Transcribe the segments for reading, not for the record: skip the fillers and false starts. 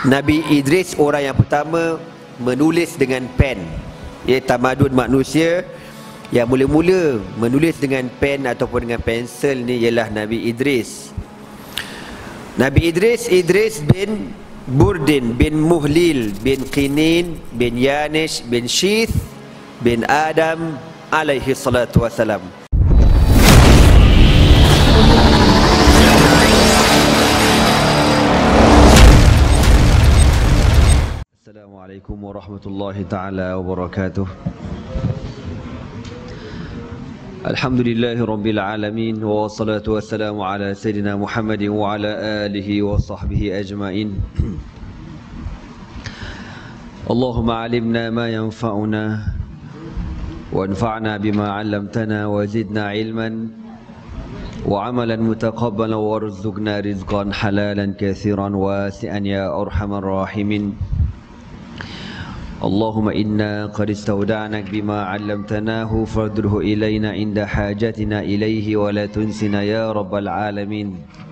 Nabi Idris orang yang pertama menulis dengan pen. Tamadun manusia yang mula-mula menulis dengan pen ataupun dengan pensel ni ialah Nabi Idris. Nabi Idris bin Burdin bin Muhlil bin Qinin bin Yanish bin Shith bin Adam alaihi salatu wassalam. Assalamualaikum warahmatullahi taala wabarakatuh. Alhamdulillahi rabbil alamin wa wassalatu wassalamu ala sayyidina Muhammadin wa ala alihi wa sahbihi ajma'in. Allahumma alimna ma yanfa'una wanfa'na bima 'allamtana wa zidna ilman wa 'amalan mutaqabbalan warzuqna rizqan halalan katsiran wasi'an ya arhamar rahimin. اللهم إنا قد استودعناك بما علمتناه فارده إلينا عند حاجتنا إليه ولا تنسنا يا رب العالمين.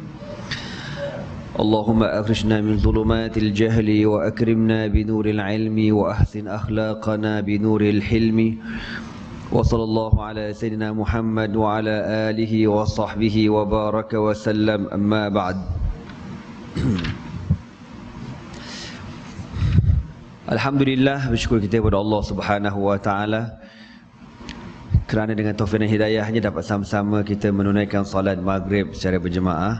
اللهم أخرجنا من ظلمات الجهل وأكرمنا بنور العلم وأحسن أخلاقنا بنور الحلم. وصلى الله على سيدنا محمد وعلى آله وصحبه وبارك وسلم. أما بعد. Alhamdulillah, bersyukur kita kepada Allah Subhanahu wa taala kerana dengan taufik dan hidayahnya dapat sama-sama kita menunaikan salat maghrib secara berjemaah.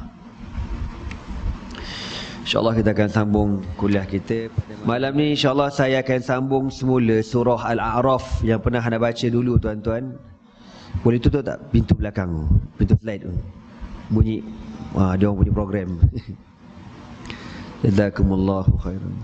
InsyaAllah kita akan sambung kuliah kita. Malam ni insyaAllah saya akan sambung semula surah Al-A'raf yang pernah anda baca dulu tuan-tuan. Boleh tutup tak pintu belakang, pintu slide tu? Bunyi, dia orang punya program. Jazakumullahu khairan.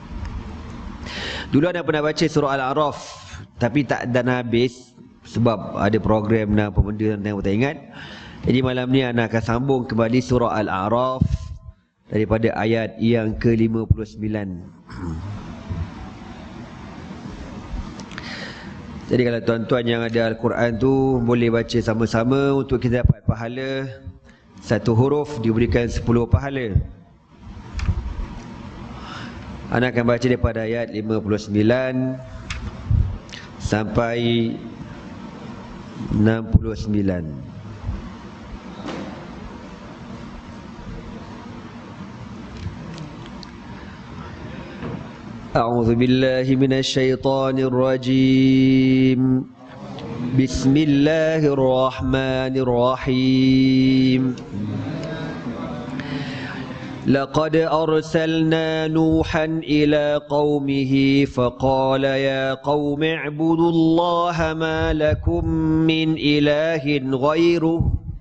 Dulu anda pernah baca surah Al-A'raf tapi tak dan habis sebab ada program dan apa benda yang tak ingat. Jadi malam ni anda akan sambung kembali surah Al-A'raf daripada ayat yang ke-59. Jadi kalau tuan-tuan yang ada Al-Quran tu boleh baca sama-sama untuk kita dapat pahala. Satu huruf diberikan 10 pahala. Anda akan baca daripada ayat 59 sampai 69. A'udzu billahi minasy syaithanir rajim. Bismillahirrahmanirrahim. لقد أرسلنا نوحا إلى قومه فقال يا قوم اعبدوا الله ما لكم من إله غيره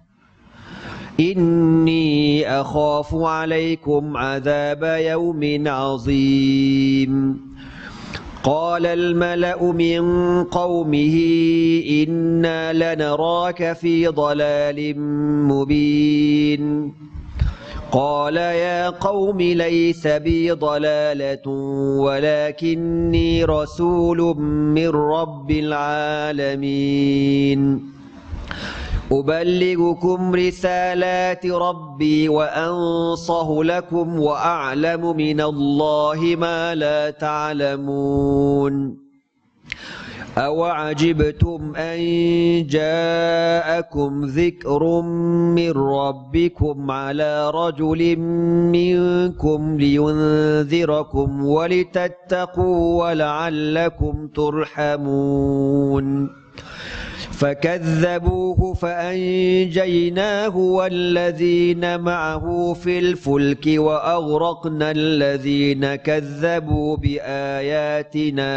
إني أخاف عليكم عذاب يوم عظيم. قال الملأ من قومه إنا لنراك في ضلال مبين. قال يا قوم ليس بي ضلالة ولكني رسول من رب العالمين. أبلغكم رسالات ربي وأنصح لكم وأعلم من الله ما لا تعلمون. أوعجبتم أن جاءكم ذكر من ربكم على رجل منكم لينذركم ولتتقوا ولعلكم ترحمون. فكذبوه فأنجيناه والذين معه في الفلك وأغرقنا الذين كذبوا بآياتنا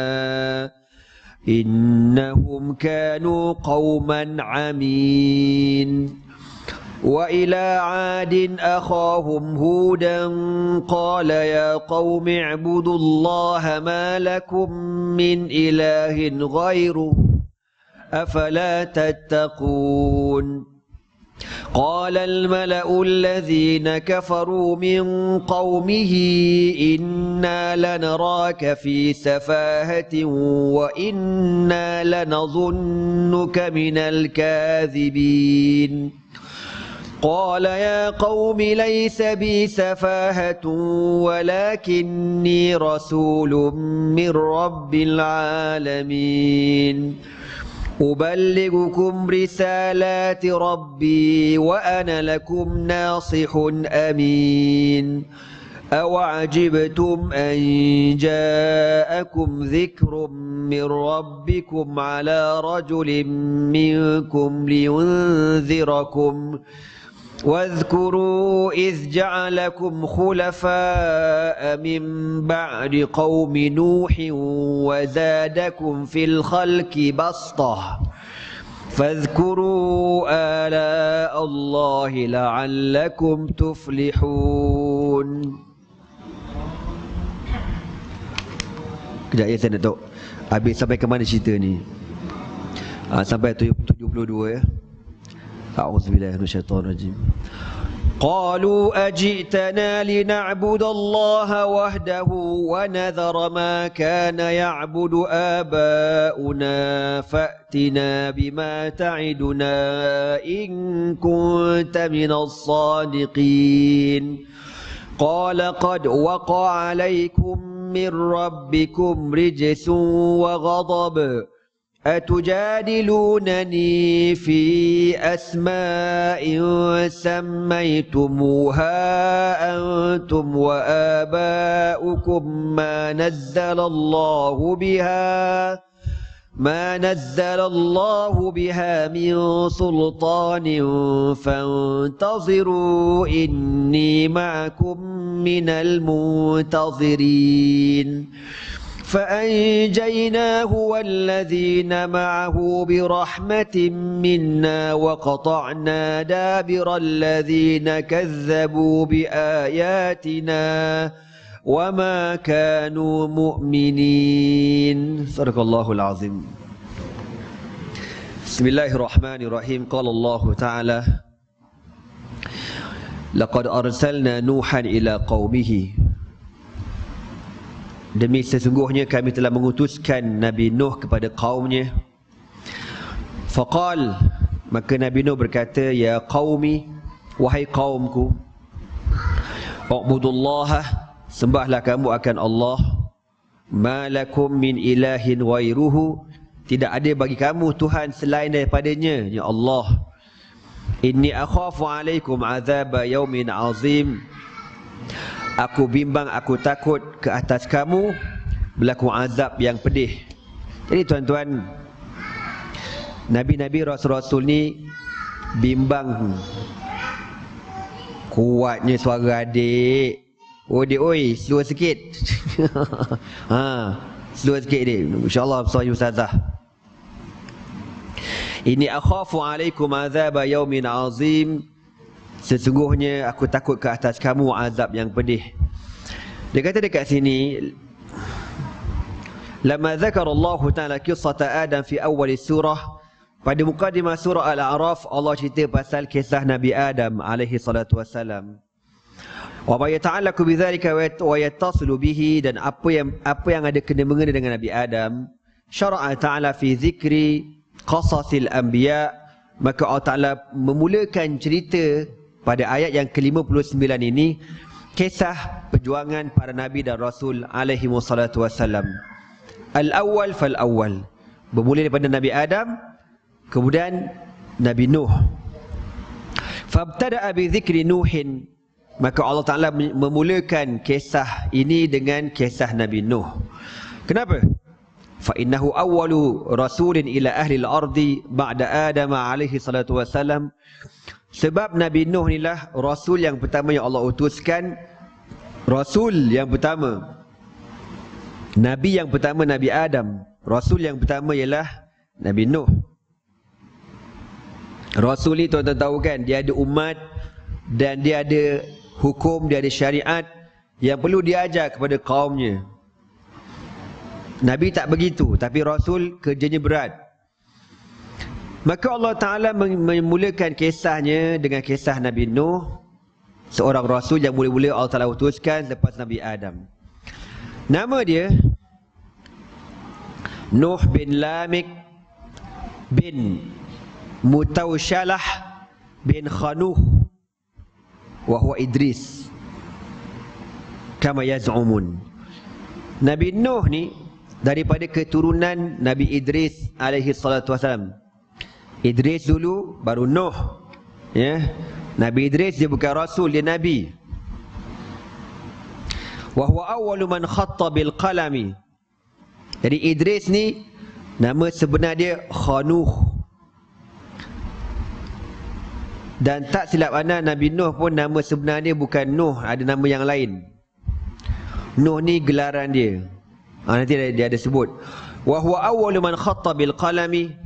إنهم كانوا قوما عمين. وإلى عاد أخاهم هودا قال يا قوم اعبدوا الله ما لكم من إله غيره أفلا تتقون. قال الملأ الذين كفروا من قومه إنا لنراك في سفاهة وإنا لنظنك من الكاذبين. قال يا قوم ليس بي سفاهة ولكني رسول من رب العالمين أبلغكم رسالات ربي وأنا لكم ناصح أمين أوعجبتم أن جاءكم ذكر من ربكم على رجل منكم لينذركم واذكروا إذ جعلكم خلفاء من بعد قوم نوح وزادكم في الخلق بسطة فاذكروا آلاء الله لعلكم تفلحون. Kejap ya, saya nak tahu habis sampai ke mana cerita ni. Sampai 72 ya. A'udzubillahi minasyaitonirrajim. Qalu ajitana lina'budu Allah wahdahu wa nadhara ma kana ya'budu aba'una fa'tina bima ta'iduna in kunta minas sadiqin. Qala qad waqa'a 'alaykum min rabbikum rijsun wa ghadab أتجادلونني في أسماء سميتموها أنتم وآباؤكم ما نزل الله بها من سلطان فانتظروا إني معكم من المنتظرين فأنجيناه والذين معه برحمة منا وقطعنا دابر الذين كذبوا بآياتنا وما كانوا مؤمنين. صدق الله العظيم. بسم الله الرحمن الرحيم. قال الله تعالى لقد أرسلنا نوحا إلى قومه. Demi sesungguhnya kami telah mengutuskan Nabi Nuh kepada kaumnya. Faqal, maka Nabi Nuh berkata, ya qaumi, wahai kaumku, u'budullaha, sembahlah kamu akan Allah, ma lakum min ilahin ghairuhu, tidak ada bagi kamu Tuhan selain daripadanya, ya Allah. Inni akhafu alaikum azab yaumin azim, aku bimbang, aku takut ke atas kamu berlaku azab yang pedih. Jadi tuan-tuan, Nabi-Nabi, Rasul-Rasul ni bimbang. Kuatnya suara adik. Oh dia, oi, slow sikit. Slow sikit dia. InsyaAllah suara ustazah. Ini akhafu alaikum azab yaumin azim, sesungguhnya aku takut ke atas kamu azab yang pedih. Dia kata dekat sini, lama zakar Allah Ta'ala qissata Adam fi awal surah, pada mukadimah surah Al-A'raf Allah cerita pasal kisah Nabi Adam alaihi salatu wassalam. Wa ma yata'allaqu bidzalika wa yattasilu bihi, dan apa yang ada kena mengena dengan Nabi Adam. Syara'a Ta'ala fi zikri qasasil anbiya, maka Allah Ta'ala memulakan cerita pada ayat yang ke-59 ini kisah perjuangan para nabi dan rasul alaihi wassalatu wassalam. Al-awwal fal-awwal, bermula daripada Nabi Adam, kemudian Nabi Nuh. Fabtada'a bi dzikri Nuhin, maka Allah Ta'ala memulakan kisah ini dengan kisah Nabi Nuh. Kenapa? Fa innahu awwalu rasulin ila ahli al-ardi ba'da Adam alaihi salatu wassalam. Sebab Nabi Nuh inilah Rasul yang pertama yang Allah utuskan. Rasul yang pertama, Nabi yang pertama Nabi Adam. Rasul yang pertama ialah Nabi Nuh. Rasul ni tuan-tuan tahu kan, dia ada umat dan dia ada hukum, dia ada syariat yang perlu diajar kepada kaumnya. Nabi tak begitu, tapi Rasul kerjanya berat. Maka Allah Ta'ala memulakan kisahnya dengan kisah Nabi Nuh, seorang Rasul yang mula-mula Allah Ta'ala utuskan lepas Nabi Adam. Nama dia Nuh bin Lamik bin Mutawsyalah bin Khanuh wa huwa Idris kama yaz'umun. Nabi Nuh ni daripada keturunan Nabi Idris alaihi salatu wasalam. Idris dulu baru Nuh, ya. Nabi Idris dia bukan rasul, dia nabi. Wa huwa awwalu man khatta bil qalami. Jadi Idris ni nama sebenar dia Khanuh. Dan tak silap anda, Nabi Nuh pun nama sebenar dia bukan Nuh, ada nama yang lain. Nuh ni gelaran dia. Nanti dia ada sebut. Wa huwa awwalu man khatta bil qalami.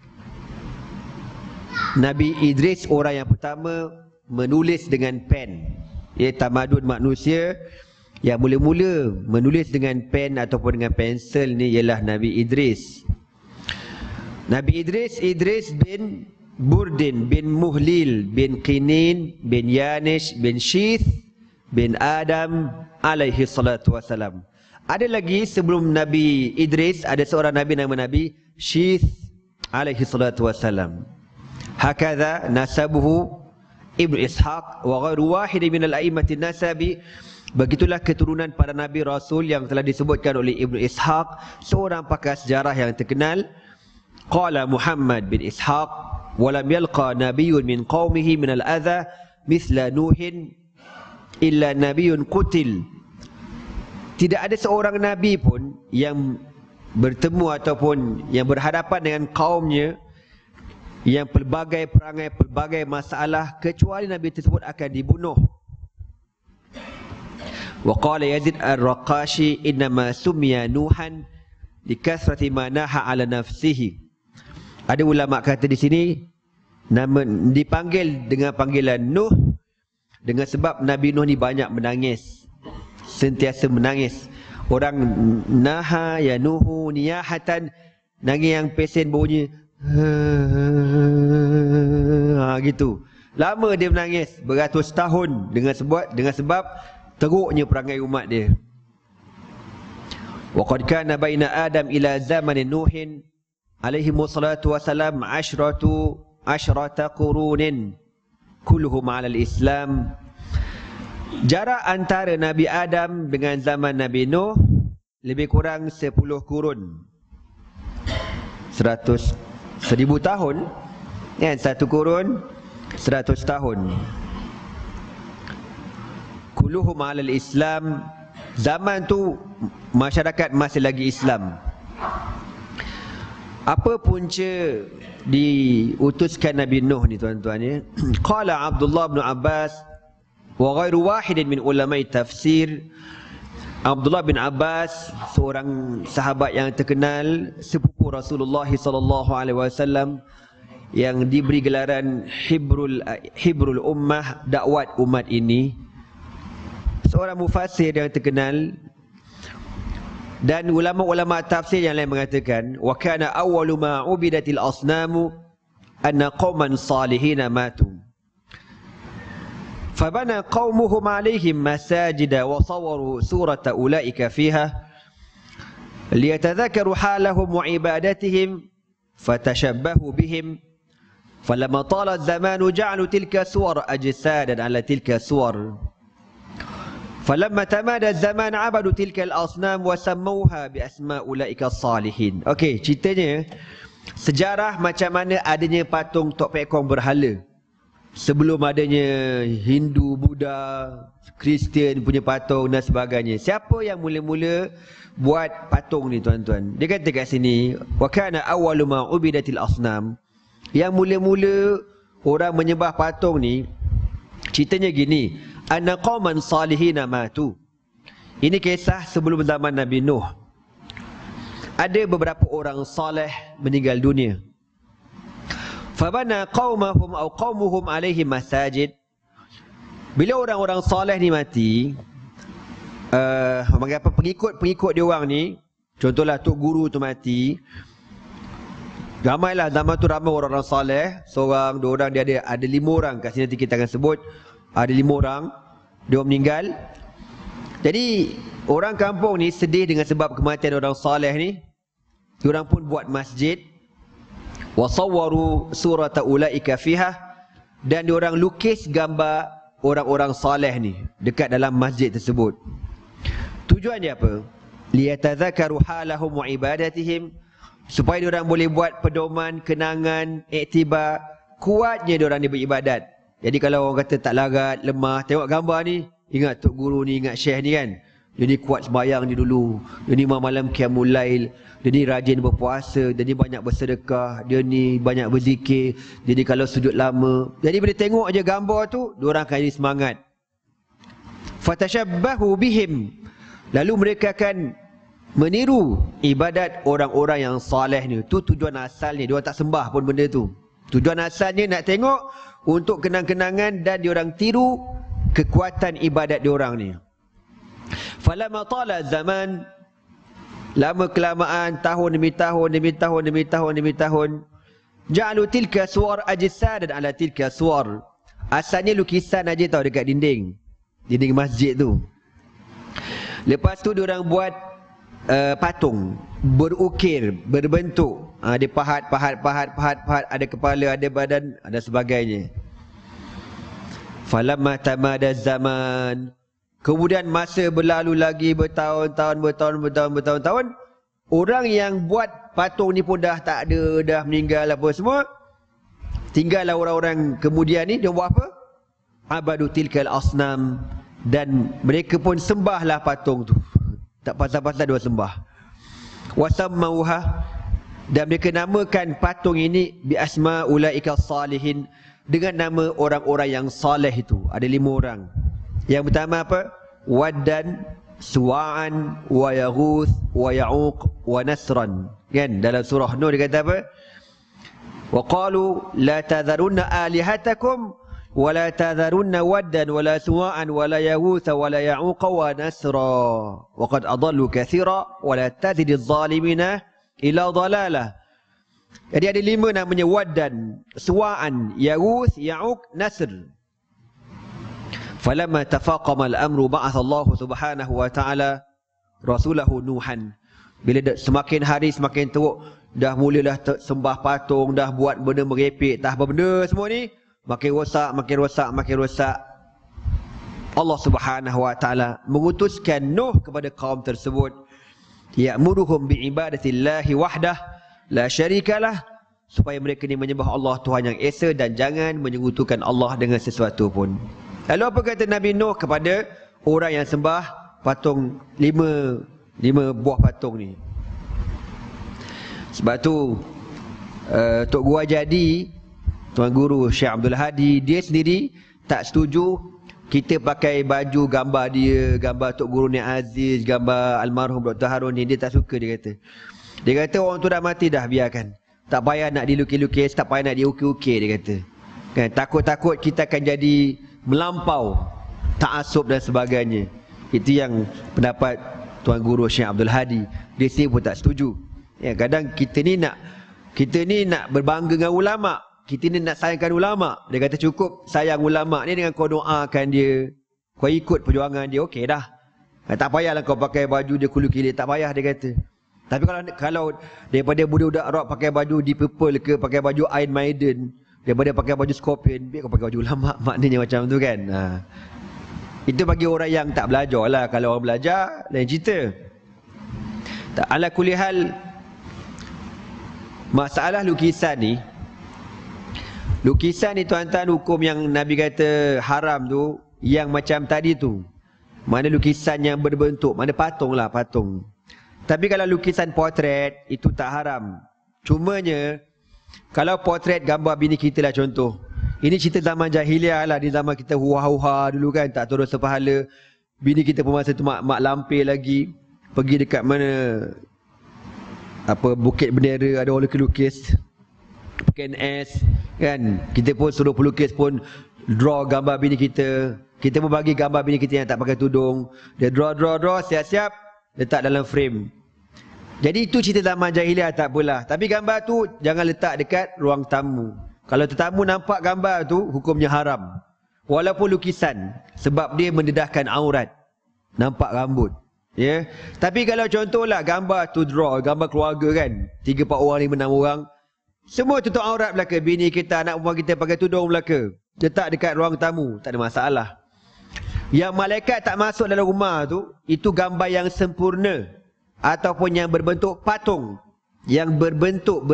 Nabi Idris orang yang pertama menulis dengan pen. Ya, tamadun manusia yang mula-mula menulis dengan pen ataupun dengan pensel ni ialah Nabi Idris. Nabi Idris bin Burdin bin Muhlil bin Qinin bin Yanish bin Shith bin Adam alaihi salatu wassalam. Ada lagi sebelum Nabi Idris, ada seorang Nabi nama Nabi Shith alaihi salatu wassalam. Hakadha nasabuhu Ibnu Ishaq wa ghairu wahid min al-a'immati nasabi. Begitulah keturunan para Nabi Rasul yang telah disebutkan oleh Ibnu Ishaq, seorang pakar sejarah yang terkenal. Qala Muhammad bin Ishaq walam yalqa nabiyyun min qaumihi min al-adha mithla Nuhin illa nabiyyun qutil. Tidak ada seorang nabi pun yang bertemu ataupun yang berhadapan dengan kaumnya yang pelbagai perangai, pelbagai masalah, kecuali nabi tersebut akan dibunuh. Wa qala Yazid ar-Raqashi innama summiya Nuhan likathrati ma naha ala nafsihi. Ada ulama kata di sini nama dipanggil dengan panggilan Nuh dengan sebab Nabi Nuh ni banyak menangis, sentiasa menangis. Orang naha ya nuhu niyahatan, nangis yang pesen bunyi gitu. Lama dia menangis beratus tahun dengan sebab teruknya perangai umat dia. Wa qad kana baina Adam ila zamanin Nuhin alaihi wassalatu wassalam asyrata qurunin kulluhum ala al-Islam. Jarak antara Nabi Adam dengan zaman Nabi Nuh lebih kurang 10 kurun. 1000 tahun kan, satu kurun 100 tahun. Kulluhum ala al-Islam. Zaman tu masyarakat masih lagi Islam. Apa punca diutuskan Nabi Nuh ni tuan-tuan ya? Qala Abdullah bin Abbas wa ghairu wahidin min ulama'i tafsir. Abdullah bin Abbas seorang sahabat yang terkenal, sepupu Rasulullah sallallahu alaihi wasallam yang diberi gelaran Hibrul Ummah, dakwat umat ini. Seorang mufassir yang terkenal. Dan ulama-ulama tafsir yang lain mengatakan wa kana awwalu ma ubidatil asnamu anna qauman salihin matu fabana qaumuhum alaihim masajida wa sawaru surata ulaika fiha liyatadhakaru halahum wa ibadatihim fatashabbahu bihim falamma tala az-zamanu ja'alu tilka suwar ajsadan ala tilka suwar falamma tamada az-zaman abadu tilka al-asnam wa sammauha bi asma ulaika as-salihin. Okey, ceritanya sejarah macam mana adanya patung Tok Pek Kong berhala. Sebelum adanya Hindu, Buddha, Kristian punya patung dan sebagainya. Siapa yang mula-mula buat patung ni tuan-tuan? Dia kata kat sini wa kana awwalu ma ubidatil asnam. Yang mula-mula orang menyembah patung ni, ceritanya gini, anna qauman salihina matu. Ini kisah sebelum zaman Nabi Nuh. Ada beberapa orang saleh meninggal dunia. Fabana qaumahum au qaumuhum alaihi masajid. Bila orang-orang saleh ni mati, pengikut dia orang ni, contohlah tok guru tu mati, ramailah zaman tu ramai orang-orang saleh, seorang, dua orang, dia ada 5 orang kat sini, nanti kita akan sebut. Ada 5 orang, dia meninggal. Jadi orang kampung ni sedih dengan sebab kematian orang saleh ni. Diorang pun buat masjid. Wa sawwaru surata ulaika fiha. Dan diorang lukis gambar orang-orang saleh ni dekat dalam masjid tersebut. Tujuannya apa? Liyatadzakaru halahum wa ibadatihim, supaya diorang boleh buat pedoman, kenangan, iktibar kuatnya diorang ni beribadat. Jadi kalau orang kata tak larat, lemah, tengok gambar ni, ingat tok guru ni, ingat syekh ni kan. Dia ni kuat sembahyang ni dulu, dia ni malam qiyamul lail, dia ni rajin berpuasa, dia ni banyak bersedekah, dia ni banyak berzikir, dia ni kalau sujud lama. Jadi bila tengok aja gambar tu, diorang akan jadi semangat. Fatashabbahu bihim, lalu mereka akan meniru ibadat orang-orang yang saleh ni. Tu tujuan asalnya, diorang tak sembah pun benda tu. Tujuan asalnya nak tengok untuk kenang-kenangan dan diorang tiru kekuatan ibadat diorang ni. Falamma tala zaman, lama kelamaan, tahun demi tahun demi tahun demi tahun demi tahun, ja'alu tilka suwar ajsadan ala tilka suwar. Asalnya lukisan aja tau dekat dinding masjid tu. Lepas tu diorang buat patung berukir, berbentuk, dia pahat, ada kepala, ada badan, ada sebagainya. Falamma tamada zaman, kemudian masa berlalu lagi bertahun-tahun, orang yang buat patung ni pun dah tak ada, dah meninggal apa semua. Tinggallah orang-orang kemudian ni, dia buat apa? Abadu tilkal asnam, dan mereka pun sembahlah patung tu. Tak pasal-pasal dia sembah. Wasammauha, dan mereka namakan patung ini bi asma ulaika salihin, dengan nama orang-orang yang saleh itu. Ada 5 orang. Yang pertama apa? Waddan, Suwa'an, wa Yaghuth, wa Ya'uq, wa Nasran. Kan? Dalam surah Nur dia kata apa? Wa qalu la tadharunna alihatakum wa la tadharunna waddan wa la Suwa'an wa la Yaghuth wa la Ya'uq wa Nasra. Wa qad adallu katsira wa la tazidiz zalimina ila dhalalah. Jadi ada 5 namanya: Waddan, Suwa'an, Yaghuth, Ya'uq, Nasr. Falamma tafaqama al-amru ba'atha Allah Subhanahu wa ta'ala rasulahu Nuhan. Bila semakin hari semakin teruk, dah mulalah sembah patung, dah buat benda merepek, tak apa benda semua ni, makin rosak, makin rosak, makin rosak. Allah Subhanahu wa ta'ala mengutuskan Nuh kepada kaum tersebut, ya'muruhum bi'ibadatillahi wahdah la syarikalah, supaya mereka ni menyembah Allah Tuhan yang esa dan jangan menyekutukan Allah dengan sesuatu pun. Lalu apa kata Nabi Nuh kepada orang yang sembah patung, 5 buah patung ni? Sebab tu Tok Guru Jadi, Tuan Guru Syekh Abdul Hadi, dia sendiri tak setuju kita pakai baju gambar dia, gambar Tok Guru Ni Aziz, gambar almarhum Dr. Harun ni. Dia tak suka, dia kata. Dia kata orang tu dah mati dah, biarkan. Tak payah nak dilukis-lukis, tak payah nak diukir-ukir, dia kata. Kan, takut-takut kita akan jadi melampau ta'assub dan sebagainya. Itu yang pendapat Tuan Guru Syekh Abdul Hadi. Dia sendiri pun tak setuju. Ya, kadang kita ni nak berbangga dengan ulama'. Kita ni nak sayangkan ulama'. Dia kata cukup sayang ulama' ni dengan kau doakan dia, kau ikut perjuangan dia, okey dah. Tak payahlah kau pakai baju dia kulu-kilit, tak payah, dia kata. Tapi kalau daripada budak-budak Arab pakai baju Deep Purple ke, pakai baju Iron Maiden, daripada pakai baju Scorpion, biar kau pakai baju ulama', maknanya macam tu kan. Itu bagi orang yang tak belajar lah. Kalau orang belajar, lain cerita. Ala kulli hal, masalah lukisan ni tuan-tuan, hukum yang Nabi kata haram tu, yang macam tadi tu. Mana lukisan yang berbentuk, mana patung lah, patung. Tapi kalau lukisan potret, itu tak haram. Cumanya, kalau potret gambar bini kita lah contoh. Ini cerita zaman jahiliah lah, di zaman kita huha-huha dulu kan, tak turun sepahala. Bini kita pun masa tu mak lampir lagi. Pergi dekat mana, Bukit Bendera, ada orang lukis. PNS kan, kita pun suruh pelukis pun draw gambar bini kita. Kita pun bagi gambar bini kita yang tak pakai tudung. Dia draw, siap-siap letak dalam frame. Jadi itu cerita zaman jahiliah, tak apalah. Tapi gambar tu jangan letak dekat ruang tamu. Kalau tetamu nampak gambar tu, hukumnya haram. Walaupun lukisan, sebab dia mendedahkan aurat, nampak rambut. Ya. Tapi kalau contohlah gambar tu draw, gambar keluarga kan, 3, 4 orang, 5, 6 orang, semua tutup aurat belaka. Bini kita, anak perempuan kita pakai tudung belaka. letak dekat ruang tamu, tak ada masalah. Yang malaikat tak masuk dalam rumah tu, itu gambar yang sempurna ataupun yang berbentuk patung, yang berbentuk.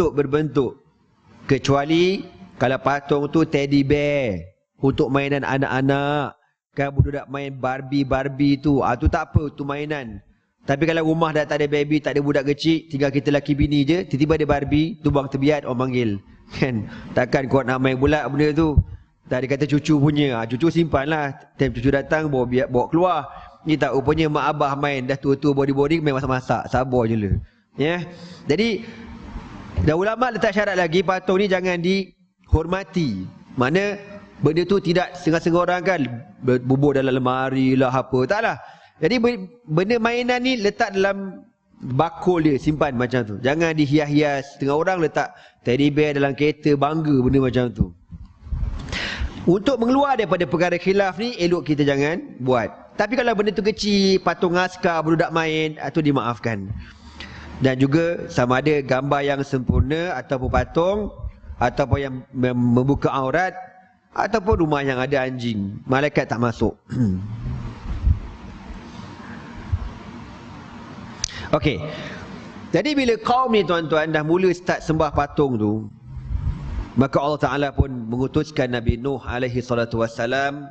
Kecuali kalau patung tu teddy bear untuk mainan anak-anak. Kan budak main Barbie tu, tu tak apa, tu mainan. Tapi kalau rumah dah tak ada baby, tak ada budak kecil, tinggal kita laki bini je, tiba-tiba ada Barbie, tu bang terbiat orang panggil. Kan? Takkan kau nak main pula benda tu. Tak dia kata cucu punya, cucu simpan lah. Time cucu datang bawa keluar. Ni tak, rupanya mak abah main, dah tua-tua body-body, main masak-masak. Sabar je lah. Ya? Jadi, dan ulama letak syarat lagi, patung ni jangan dihormati. Mana benda tu tidak setengah-setengah orang kan bubur dalam lemari lah apa. Taklah. Jadi benda mainan ni letak dalam bakul dia, simpan macam tu. Jangan dihias-hias. Setengah orang letak teddy bear dalam kereta, bangga benda macam tu. Untuk mengeluar daripada perkara khilaf ni, elok kita jangan buat. Tapi kalau benda tu kecil, patung askar, budak main, itu dimaafkan. Dan juga sama ada gambar yang sempurna ataupun patung, ataupun yang membuka aurat, ataupun rumah yang ada anjing, malaikat tak masuk. Okey. Jadi bila kaum ni tuan-tuan dah mula start sembah patung tu, maka Allah Ta'ala pun mengutuskan Nabi Nuh alaihi salatu wassalam.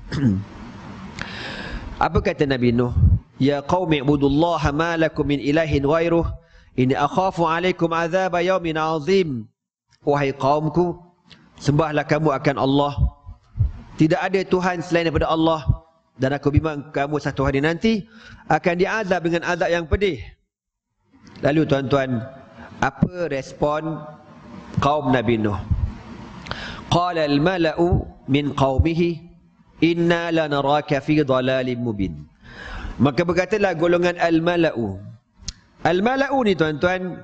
Apa kata Nabi Nuh? Ya qaumi ibudullaha ma lakum min ilahin ghairuh inni akhafu alaikum azab yaumin azim. Wahai kaumku, sembahlah kamu akan Allah. Tidak ada Tuhan selain daripada Allah. Dan aku bimbang kamu satu hari nanti akan diazab dengan azab yang pedih. Lalu tuan-tuan, apa respon kaum Nabi Nuh? Qala al-mala'u min qaumihi inna lanaraka fi dhalalin mubin. Maka berkatalah golongan al-mala'u. Al-mala'u ni tuan-tuan,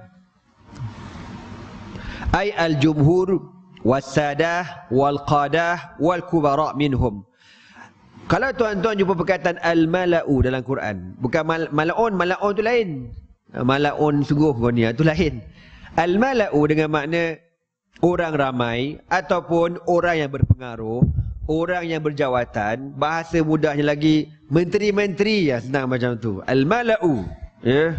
ay al-jumhur was-sadah wal-qadah wal-kubara minhum. Kalau tuan-tuan jumpa perkataan al-mala'u dalam Quran, bukan mala'un, mala'un tu lain. Mala'un sungguh kau ni, tu lain. Al-mala'u dengan makna orang ramai ataupun orang yang berpengaruh, orang yang berjawatan, bahasa mudahnya lagi menteri-menteri, ya senang macam tu. Al-mala'u, ya.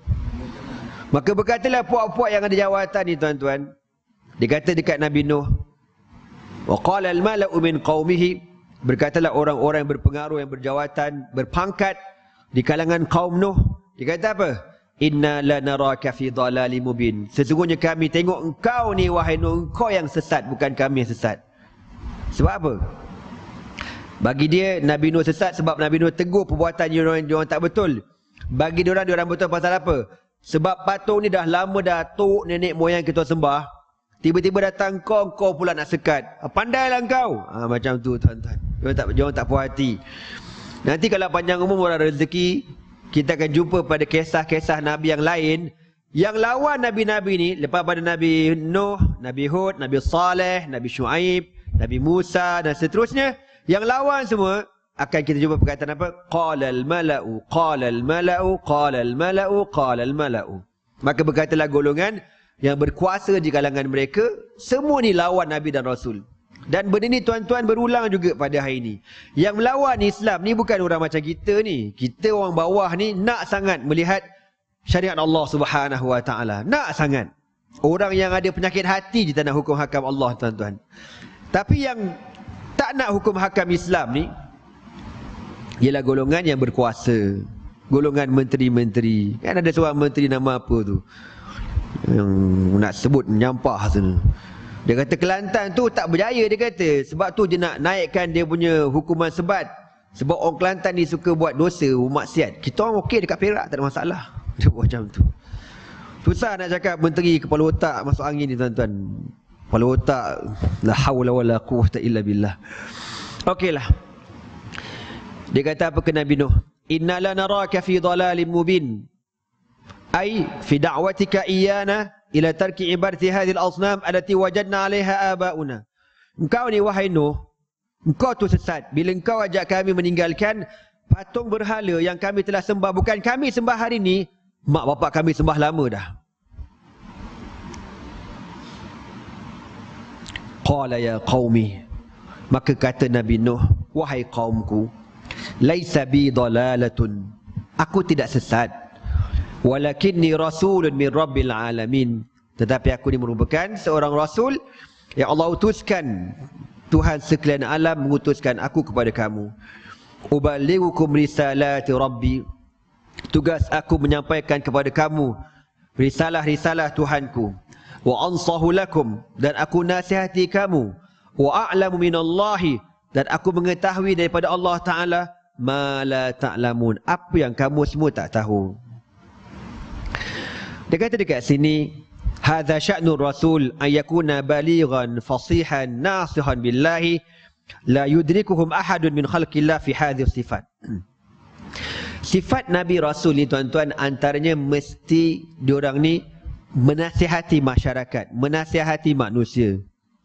Maka berkatalah puak-puak yang ada jawatan ni tuan-tuan. Dia kata dekat Nabi Nuh, wa qala al-mala'u min qaumihi, berkatalah orang-orang yang berpengaruh, yang berjawatan, berpangkat di kalangan kaum Nuh. Dia kata apa? Inna lanaraka fi dhalalim mubin. Sesungguhnya kami tengok engkau ni wahai Nuh, engkau yang sesat, bukan kami yang sesat. Sebab apa? Bagi dia Nabi Nuh sesat sebab Nabi Nuh tegur perbuatan diorang tak betul. Bagi diorang betul pasal apa? Sebab patung ni dah lama dah tok nenek moyang kita sembah. Tiba-tiba datang kau pula nak sekat. Pandailah kau. Macam tu tuan-tuan. Diorang tak puas hati. Nanti kalau panjang umur orang rezeki, kita akan jumpa pada kisah-kisah Nabi yang lain yang lawan Nabi-Nabi ni. Lepas pada Nabi Nuh, Nabi Hud, Nabi Saleh, Nabi Shu'aib, Nabi Musa dan seterusnya. Yang lawan semua akan kita jumpa perkataan apa? Qala al-mala'u, qala al-mala'u, qala al-mala'u, qala al-mala'u. Maka berkatalah golongan yang berkuasa di kalangan mereka, semua ni lawan Nabi dan Rasul. Dan benda ni tuan-tuan berulang juga pada hari ini. Yang melawan Islam ni bukan orang macam kita ni. Kita orang bawah ni nak sangat melihat syariat Allah Subhanahu Wa Taala. Nak sangat. Orang yang ada penyakit hati je tak nak hukum hakam Allah tuan-tuan. Tapi yang tak nak hukum hakam Islam ni ialah golongan yang berkuasa. Golongan menteri-menteri. Kan ada seorang menteri nama apa tu? Yang nak sebut menyampah sana. Dia kata Kelantan tu tak berjaya, dia kata. Sebab tu dia nak naikkan dia punya hukuman sebat. Sebab orang Kelantan ni suka buat dosa, maksiat. Kita orang okey dekat Perak, tak ada masalah. Dia buat macam tu. Susah nak cakap menteri kepala otak masuk angin ni tuan-tuan. Kepala otak, la hawla wala quwwata illa billah. Okeylah. Dia kata apa ke Nabi Nuh? Inna lanaraka fi dhalalim mubin. Ay fi da'watika iyana ila tarki ibadati hadhil asnam allati wajadna 'alaiha abauna. Engkau ni wahai Nuh, engkau tu sesat bila engkau ajak kami meninggalkan patung berhala yang kami telah sembah. Bukan kami sembah hari ni, mak bapak kami sembah lama dah. Qala ya qaumi, Maka kata Nabi Nuh, wahai kaumku, laisa bi dalalatun, aku tidak sesat, walakinni rasulun min rabbil alamin, tetapi aku ini merupakan seorang rasul yang Allah utuskan, Tuhan sekalian alam mengutuskan aku kepada kamu. Ubalighukum risalati rabbi, tugas aku menyampaikan kepada kamu risalah-risalah Tuhanku. Wa ansahu lakum, dan aku nasihati kamu. Wa a'lamu minallahi, dan aku mengetahui daripada Allah Ta'ala ma la ta'lamun, apa yang kamu semua tak tahu. Dia kata dekat sini, hadza sya'nur rasul an yakuna balighan fasihan nasihan billahi la yudrikuhum ahadun min khalqillah fi hadhihi sifat. Sifat Nabi Rasul ni tuan-tuan, antaranya mesti diorang ni menasihati masyarakat, menasihati manusia.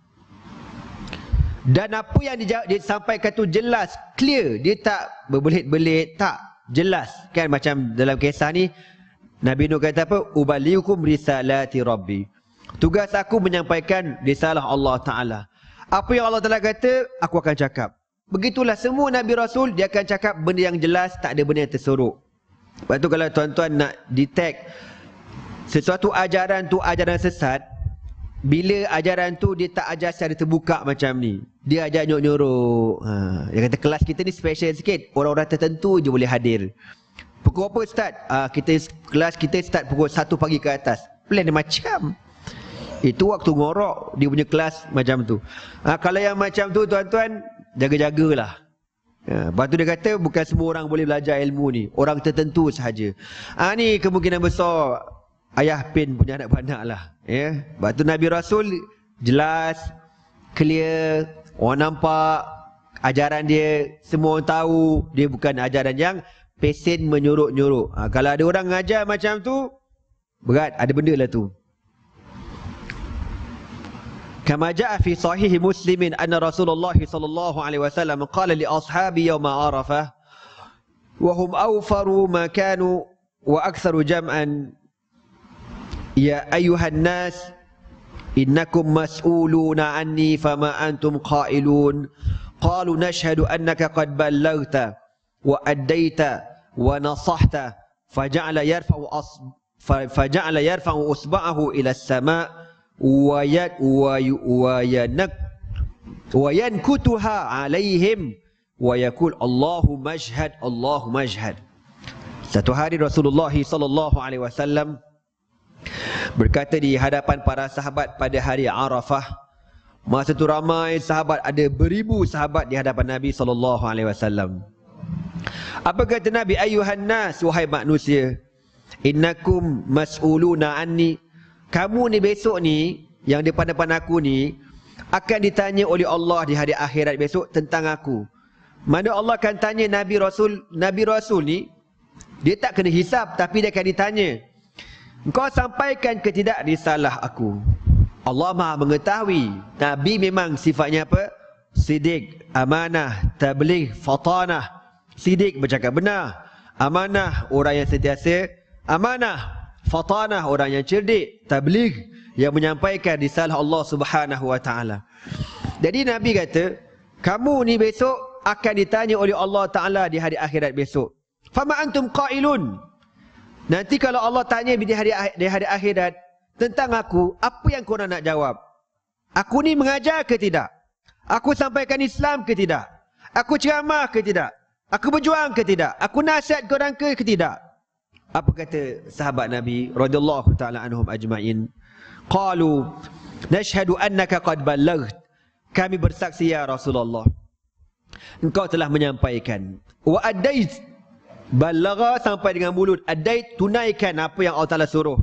Dan apa yang disampaikan tu jelas, clear, dia tak berbelit-belit, tak, jelas. Kan macam dalam kisah ni, Nabi Nuh kata apa? Ubalighukum risalati rabbi, tugas aku menyampaikan risalah Allah Ta'ala. Apa yang Allah Ta'ala kata, aku akan cakap. Begitulah semua Nabi Rasul, dia akan cakap benda yang jelas, tak ada benda yang tersorok. Sebab tu kalau tuan-tuan nak detect sesuatu ajaran tu ajaran sesat, bila ajaran tu dia tak ajar secara terbuka macam ni, dia ajar nyuruk-nyuruk. Dia kata kelas kita ni special sikit, orang-orang tertentu je boleh hadir. Pukul apa start? Kelas kita start pukul 1 pagi ke atas. Plan dia macam itu, waktu ngorok dia punya kelas macam tu. Kalau yang macam tu tuan-tuan, jaga-jagalah. Lepas tu dia kata bukan semua orang boleh belajar ilmu ni, orang tertentu sahaja. Ni kemungkinan besar ayah pin punya anak-anak lah. Lepas tu Nabi Rasul jelas, clear, orang nampak ajaran dia, semua orang tahu dia bukan ajaran yang pesen menyuruk-nyuruk. Kalau ada orang ngajar macam tu, berat, ada benda lah tu. Kama jaa fi sahih Muslimin anna Rasulullah sallallahu alaihi wasallam qala li ashabi yawma Arafah wa hum awfaru ma kanu wa aktsaru jam'an, ya ayyuhan nas innakum mas'uluna anni fama antum qailun, qalu nashhadu annaka qad ballaghta wa addaita wa nasahta, faja'ala yarfa'u usba'ahu ila as-sama' wa yankutuha alaihim wa yaqul Allahu mashhad, Allahu mashhad. Satu hari Rasulullah sallallahu alaihi wasallam berkata di hadapan para sahabat pada hari Arafah. Masa tu ramai sahabat, ada beribu sahabat di hadapan Nabi sallallahu alaihi wasallam. Apa kata Nabi? Ayuhan nas, wahai manusia, innakum mas'uluna anni, kamu ni besok ni, yang di depan aku ni, akan ditanya oleh Allah di hari akhirat besok tentang aku. Mana Allah akan tanya Nabi Rasul ni, dia tak kena hisap, tapi dia akan ditanya, engkau sampaikan ke tidak risalah aku? Allah Maha mengetahui. Nabi memang sifatnya apa? Sidik, amanah, tabligh, fatanah. Sidik, bercakap benar. Amanah, orang yang sentiasa amanah. Fatanah, orang yang cerdik. Tabligh, yang menyampaikan risalah Allah Subhanahu wa taala. Jadi Nabi kata, kamu ni besok akan ditanya oleh Allah Taala di hari akhirat besok. Fama antum qailun, nanti kalau Allah tanya di hari akhirat tentang aku, apa yang korang nak jawab? Aku ni mengajar ke tidak? Aku sampaikan Islam ke tidak? Aku ceramah ke tidak? Aku berjuang ke tidak? Aku nasihat korang ke tidak? Apa kata sahabat Nabi radhiyallahu taala anhum ajma'in? Qalu nashhadu annaka qad ballaghta, kami bersaksi ya Rasulullah, engkau telah menyampaikan. Wa addait, balagha, sampai dengan mulut. Addait, tunaikan apa yang Allah Taala suruh.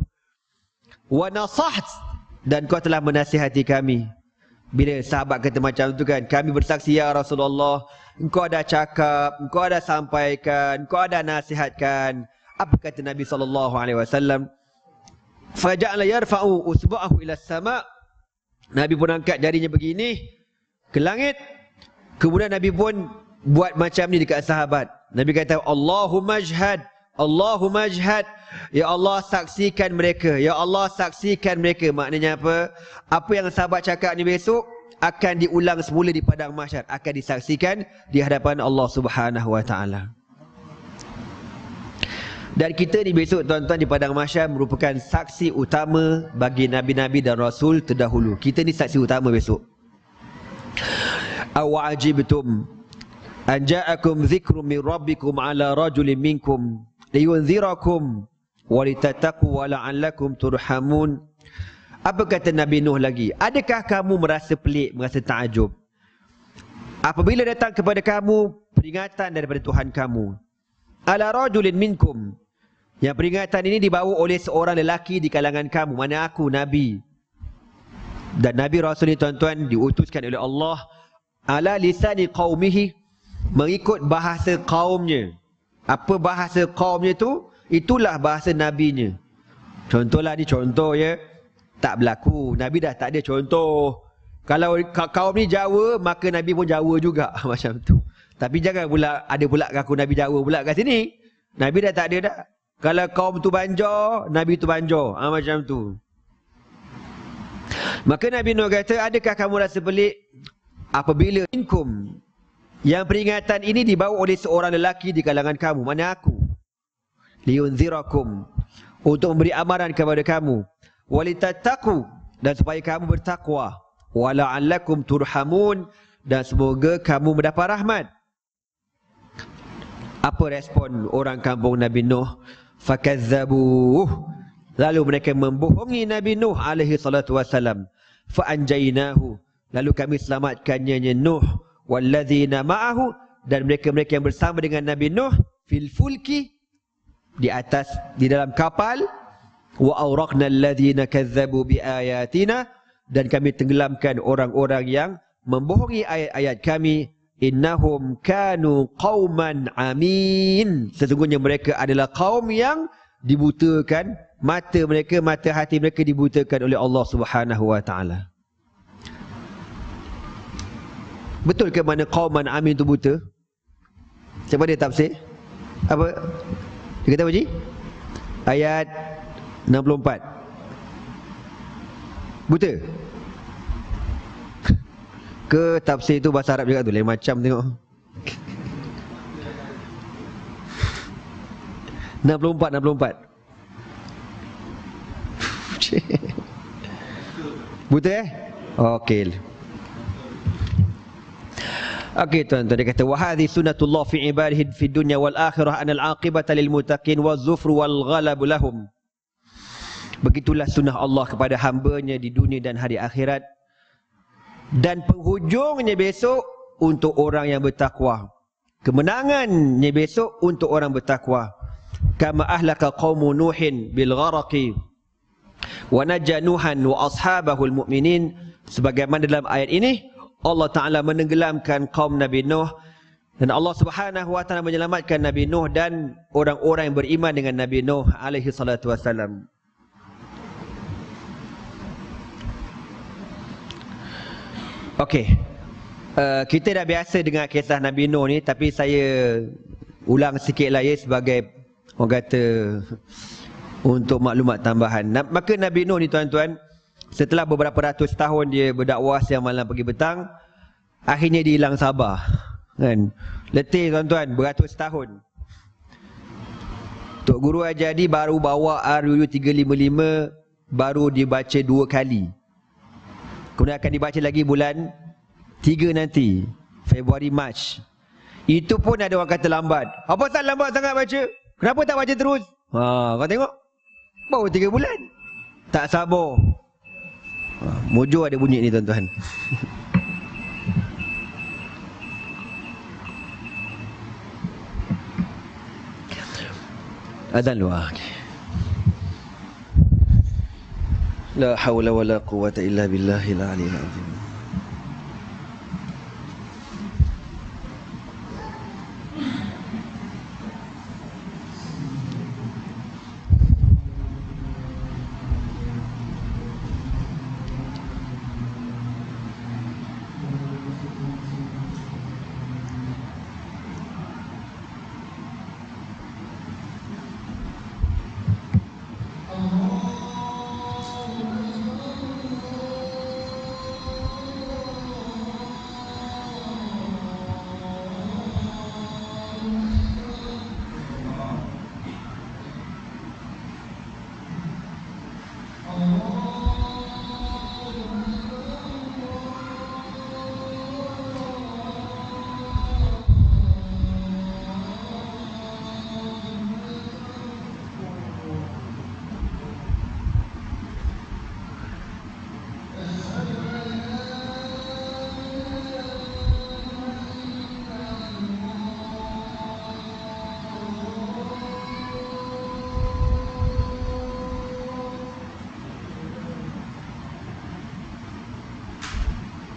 Wa nasaht, dan kau telah menasihati kami. Bila sahabat kata macam tu kan, kami bersaksi ya Rasulullah, engkau ada cakap, engkau ada sampaikan, engkau ada nasihatkan. Apa kata Nabi SAW? Faja'ala yarfa'u usba'ahu ila sama', Nabi pun angkat jarinya begini ke langit. Kemudian Nabi pun buat macam ni dekat sahabat. Nabi kata, Allahumma ajhad, Allahumma ajhad, ya Allah saksikan mereka, ya Allah saksikan mereka. Maknanya apa? Apa yang sahabat cakap ni besok, akan diulang semula di padang mahsyar, akan disaksikan di hadapan Allah Subhanahu wa taala. Dan kita ni besok tuan-tuan di padang mahsyar merupakan saksi utama bagi nabi-nabi dan rasul terdahulu. Kita ni saksi utama besok. Awajibtum an ja'akum dzikrum min rabbikum ala rajulin minkum liyunzirakum wa litattaqu wa la'allakum turhamun. Apa kata Nabi Nuh lagi? Adakah kamu merasa pelik, merasa takjub apabila datang kepada kamu peringatan daripada Tuhan kamu, ala rajulin minkum, yang peringatan ini dibawa oleh seorang lelaki di kalangan kamu, mana aku Nabi. Dan Nabi Rasul ni tuan-tuan diutuskan oleh Allah ala lisani qaumihi, mengikut bahasa kaumnya. Apa bahasa kaumnya tu? Itulah bahasa nabinya. Contohlah ni contoh ya, tak berlaku. Nabi dah tak ada contoh. Kalau kaum ni Jawa, maka Nabi pun Jawa juga macam tu. Tapi jangan pula ada pula ngaku Nabi Jawa pula kat sini. Nabi dah tak ada dah. Kalau kaum tu Banjar, Nabi tu Banjar. Macam tu. Maka Nabi Nuh kata, adakah kamu rasa pelik apabila minkum, yang peringatan ini dibawa oleh seorang lelaki di kalangan kamu, mana aku, liyunzirakum, untuk memberi amaran kepada kamu, walitattaqu, dan supaya kamu bertakwa, wala'allakum turhamun, dan semoga kamu mendapat rahmat. Apa respon orang kampung Nabi Nuh? Fakazzabuh, lalu mereka membohongi Nabi Nuh alaihi salatu wassalam. Fa'anjaynahu, lalu kami selamatkannya Nuh, walladzina ma'ahu, dan mereka-mereka yang bersama dengan Nabi Nuh, fil fulki, di atas, di dalam kapal, wa awraqna alladzina kazzabu biayatina, dan kami tenggelamkan orang-orang yang membohongi ayat-ayat kami. Innahum kanu qauman amin, sesungguhnya mereka adalah kaum yang dibutakan, mata mereka, mata hati mereka dibutakan oleh Allah Subhanahu wa taala. Betul ke mana qauman amin tu buta? Siapa dia tafsir? Apa dia kata, Haji? Ayat 64 buta ke? Tafsir tu bahasa Arab juga tu, lain macam tengok. 64 buta okey. Okey tuan-tuan, dia kata wa hadhi sunnatullah fi ibadihi fi dunya wal akhirah an al aqibata lil muttaqin waz zufru wal ghalab lahum. Begitulah sunnah Allah kepada hamba-Nya di dunia dan hari akhirat, dan penghujungnya besok untuk orang yang bertakwa, kemenangannya besok untuk orang bertakwa. Kama ahlaka qaumu nuhin bil gharaqi wa najja nuhan wa ashabahul mu'minin, sebagaimana dalam ayat ini Allah Ta'ala menenggelamkan kaum Nabi Nuh, dan Allah Subhanahu wa Ta'ala menyelamatkan Nabi Nuh dan orang-orang yang beriman dengan Nabi Nuh alaihi salatu wassalam. Okey, kita dah biasa dengan kisah Nabi Nuh ni, tapi saya ulang sikit lah ya, sebagai orang kata untuk maklumat tambahan. Maka Nabi Nuh ni tuan-tuan, setelah beberapa ratus tahun dia berdakwah siang malam pagi petang, akhirnya dia hilang sabar kan. Letih tuan-tuan, beratus tahun. Tok Guru Ajadi baru bawa RUU 355, baru dibaca 2 kali. Kemudian akan dibaca lagi bulan 3 nanti, Februari, Mac. Itu pun ada orang kata lambat. Apa tak lambat sangat baca? Kenapa tak baca terus? Kau tengok, baru 3 bulan. Tak sabar. Mojo ada bunyi ni tuan-tuan. Azan luar. La haula wala quwwata illa billahil aliyyil azim.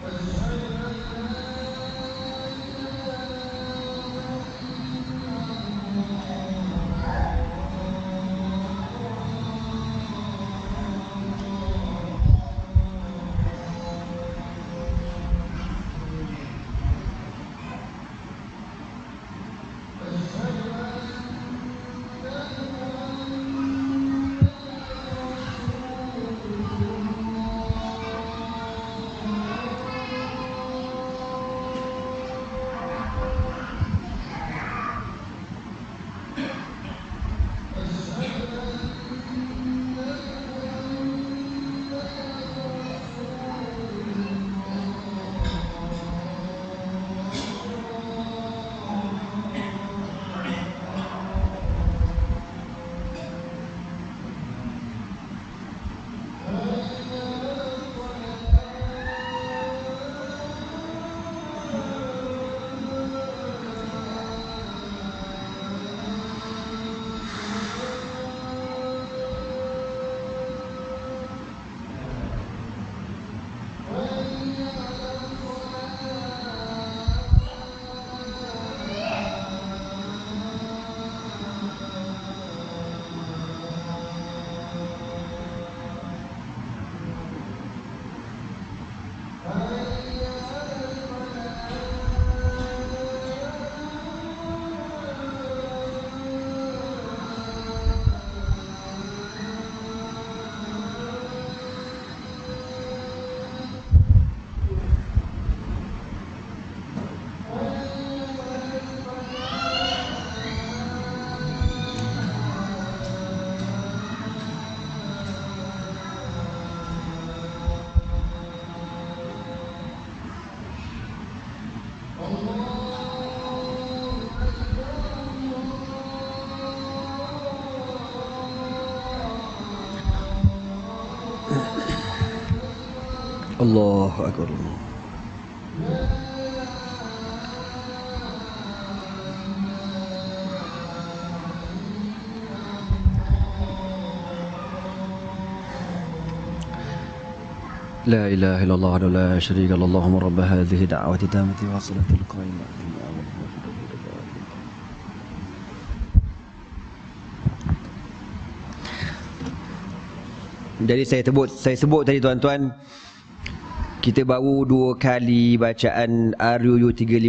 Allahu Akbar. لا إله إلا الله وحده لا شريك له اللهم رب هذه الدعوة التامة والصلاة القائمة. Jadi saya sebut tadi tuan-tuan, kita baru 2 kali bacaan RUU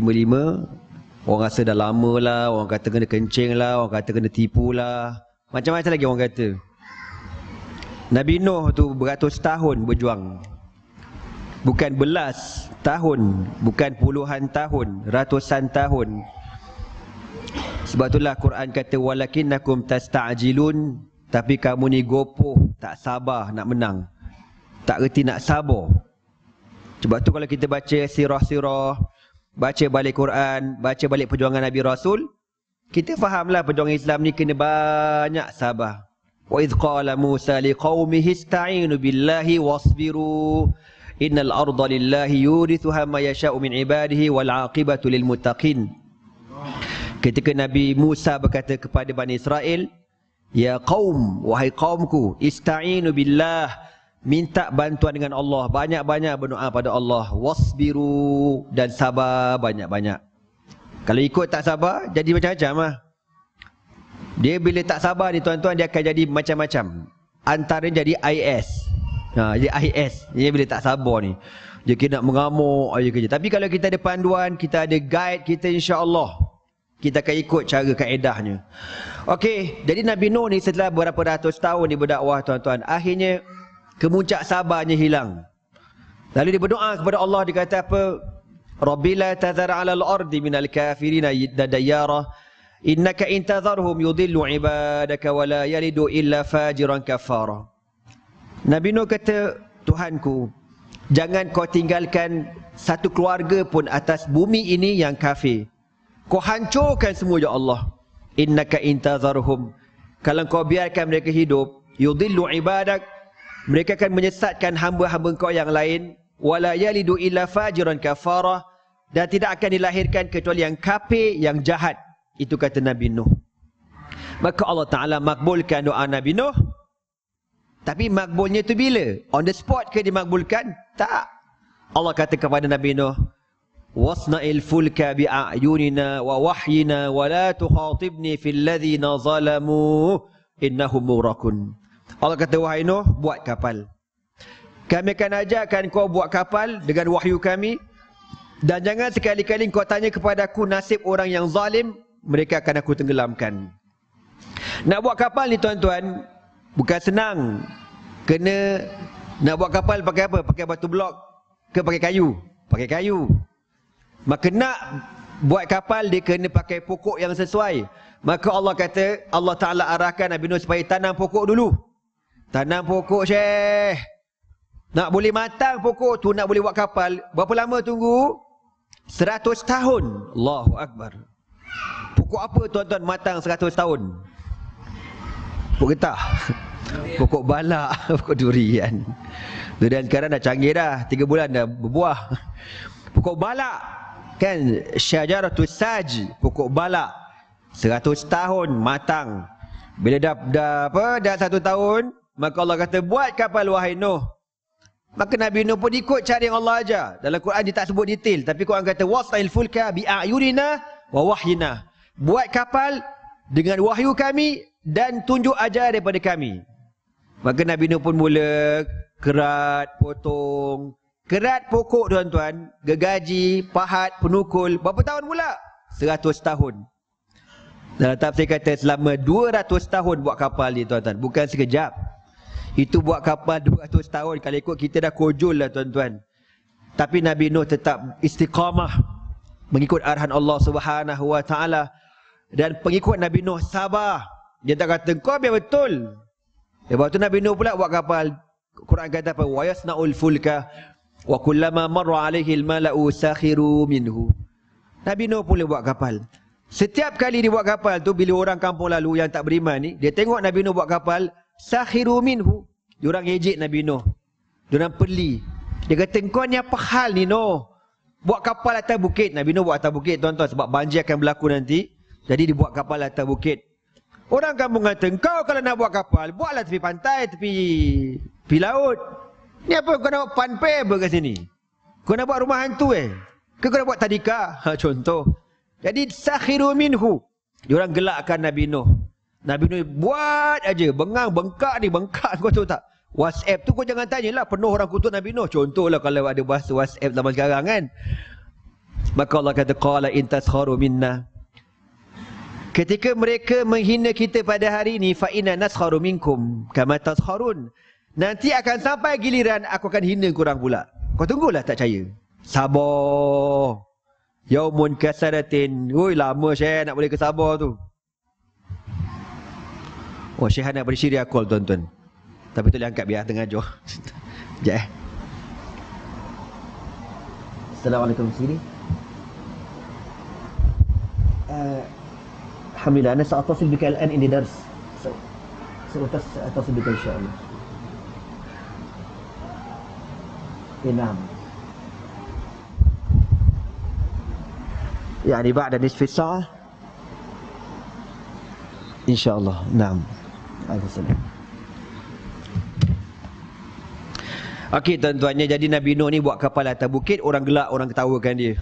355. Orang rasa dah lama lah, orang kata kena kencing lah, orang kata kena tipu lah, macam-macam lagi orang kata. Nabi Nuh tu beratus tahun berjuang, bukan belas tahun, bukan puluhan tahun, ratusan tahun. Sebab itulah Quran kata walakinnakum tasta'jilun, tapi kamu ni gopoh, tak sabar nak menang, tak reti nak sabar. Sebab tu kalau kita baca sirah-sirah, baca balik Quran, baca balik perjuangan Nabi Rasul, kita fahamlah perjuangan Islam ni kena banyak sabar. Wa idh qala Musa liqaumihi ista'inu billahi wasbiru innal arda lillahi yurithuha ma yasha'u min ibadihi wal 'aqibatu lil muttaqin. Ketika Nabi Musa berkata kepada Bani Israel, ya qaum, wahai qaumku, ista'inu billah, minta bantuan dengan Allah, banyak-banyak berdoa pada Allah, wasbiru, dan sabar banyak-banyak. Kalau ikut tak sabar, jadi macam-macam lah. Dia bila tak sabar ni tuan-tuan, dia akan jadi macam-macam. Antara jadi IS. Dia IS. Dia bila tak sabar ni, dia kena nak mengamuk aja kerja. Tapi kalau kita ada panduan, kita ada guide kita, insya-Allah kita akan ikut cara kaedahnya. Okey, jadi Nabi Nuh ni setelah berapa ratus tahun dia berdakwah tuan-tuan, akhirnya kemuncak sabarnya hilang. Lalu dia berdoa kepada Allah, dia kata apa? Rabbi la tadhar 'alal ardi minal kafirina dayyara innaka in tadharhum yudillu ibadaka wa la yalidu illa fajiran kafara. Nabi Nuh kata, Tuhanku, jangan kau tinggalkan satu keluarga pun atas bumi ini yang kafir. Kau hancurkan semua ya Allah. Innaka in tadharhum, kalau kau biarkan mereka hidup, yudillu ibadak, mereka akan menyesatkan hamba-hamba kau yang lain, wala yalidu illa fajiran kafara, dan tidak akan dilahirkan kecuali yang kafir, yang jahat. Itu kata Nabi Nuh. Maka Allah Ta'ala makbulkan doa Nabi Nuh. Tapi makbulnya tu bila? On the spot ke dimakbulkan? Tak. Allah kata kepada Nabi Nuh, wasna'il fulka bi'ayunina wa wahyina wa la tukhatibni fil ladzina zalamu innahum mughraqun. Allah kata, wahai Nuh, buat kapal. Kami akan ajarkan kau buat kapal dengan wahyu kami, dan jangan sekali-kali kau tanya kepada aku nasib orang yang zalim, mereka akan aku tenggelamkan. Nak buat kapal ni tuan-tuan bukan senang. Kena nak buat kapal pakai apa? Pakai batu blok ke pakai kayu? Pakai kayu. Maka nak buat kapal dia kena pakai pokok yang sesuai. Maka Allah kata, Allah Ta'ala arahkan Nabi Nuh supaya tanam pokok dulu. Tanam pokok, Syekh. Nak boleh matang pokok tu, nak boleh buat kapal, berapa lama tunggu? 100 tahun. Allahu Akbar. Pokok apa tuan-tuan matang 100 tahun? Pokok getah. Pokok balak, pokok durian. Durian sekarang dah canggih dah, 3 bulan dah berbuah. Pokok balak kan, syajaratus saj, pokok balak 100 tahun matang. Bila dah 1 tahun, maka Allah kata, buat kapal wahai Nuh. Maka Nabi Nuh pun ikut cara yang Allah ajar. Dalam Quran dia tak sebut detail, tapi Quran kata wasna'il fulka bi'ayunina wa wahyina. Buat kapal dengan wahyu kami dan tunjuk ajar daripada kami. Maka Nabi Nuh pun mula kerat, potong. Kerat pokok tuan-tuan, gergaji, pahat, penukul. Berapa tahun pula? 100 tahun. Dalam tafsir kata selama 200 tahun buat kapal ni tuan-tuan. Bukan sekejap. Itu buat kapal 200 tahun. Kalau ikut kita dah kojol lah tuan-tuan. Tapi Nabi Nuh tetap istiqamah mengikut arahan Allah Subhanahu Wa Taala. Dan pengikut Nabi Nuh sabar. Dia tak kata kau biar betul. Lepas tu Nabi Nuh pula buat kapal. Quran kata apa? Wa yasna'ul fulka wa kullama marra alaihi al-mala'u sakhiru minhu. Nabi Nuh pula buat kapal. Setiap kali dia buat kapal tu, bila orang kampung lalu yang tak beriman ni, dia tengok Nabi Nuh buat kapal, sakhiru minhu. Diorang ejek Nabi Nuh. Diorang peli. Dia kata, kau ni apa hal ni Nuh? Buat kapal atas bukit. Nabi Nuh buat atas bukit tuan-tuan, sebab banjir akan berlaku nanti. Jadi dia buat kapal atas bukit. Orang kampung kata, kau kalau nak buat kapal, buatlah tepi pantai, tepi laut. Ni apa kau nak buat panpai apa kat sini? Kau nak buat rumah hantu Kau nak buat tadika? Contoh. Jadi sakhiru minhu. Diorang gelakkan Nabi Nuh. Nabi Nuh buat aja, bengang, bengkak ni, bengkak kau tahu tak? WhatsApp tu kau jangan tanyalah, penuh orang kutuk Nabi Nuh. Contohlah kalau ada bahasa WhatsApp zaman sekarang kan. Maka Allah kata, qala in taskharu minna. Ketika mereka menghina kita pada hari ini, fa inna naskharu minkum kama taskharun. Nanti akan sampai giliran aku akan hina korang pula. Kau tunggulah, tak percaya. Sabar. Yaumun kasaratin. Oi, lama Syekh nak boleh ke sabar tu. Oh, Syekh nak beri syiriah call tuan-tuan. Tapi tu dia angkat biar tengah jauh. Sekejap Assalamualaikum sini. Alhamdulillah, أنا سأتصل بك الآن عندي درس. سأتصل بك إن شاء الله. نعم. يعني بعد نصف ساعة إن شاء الله. نعم. عليه السلام. Okey tuan-tuannya, jadi Nabi Nuh ni buat kapal atas bukit, orang gelak, orang ketawakan dia.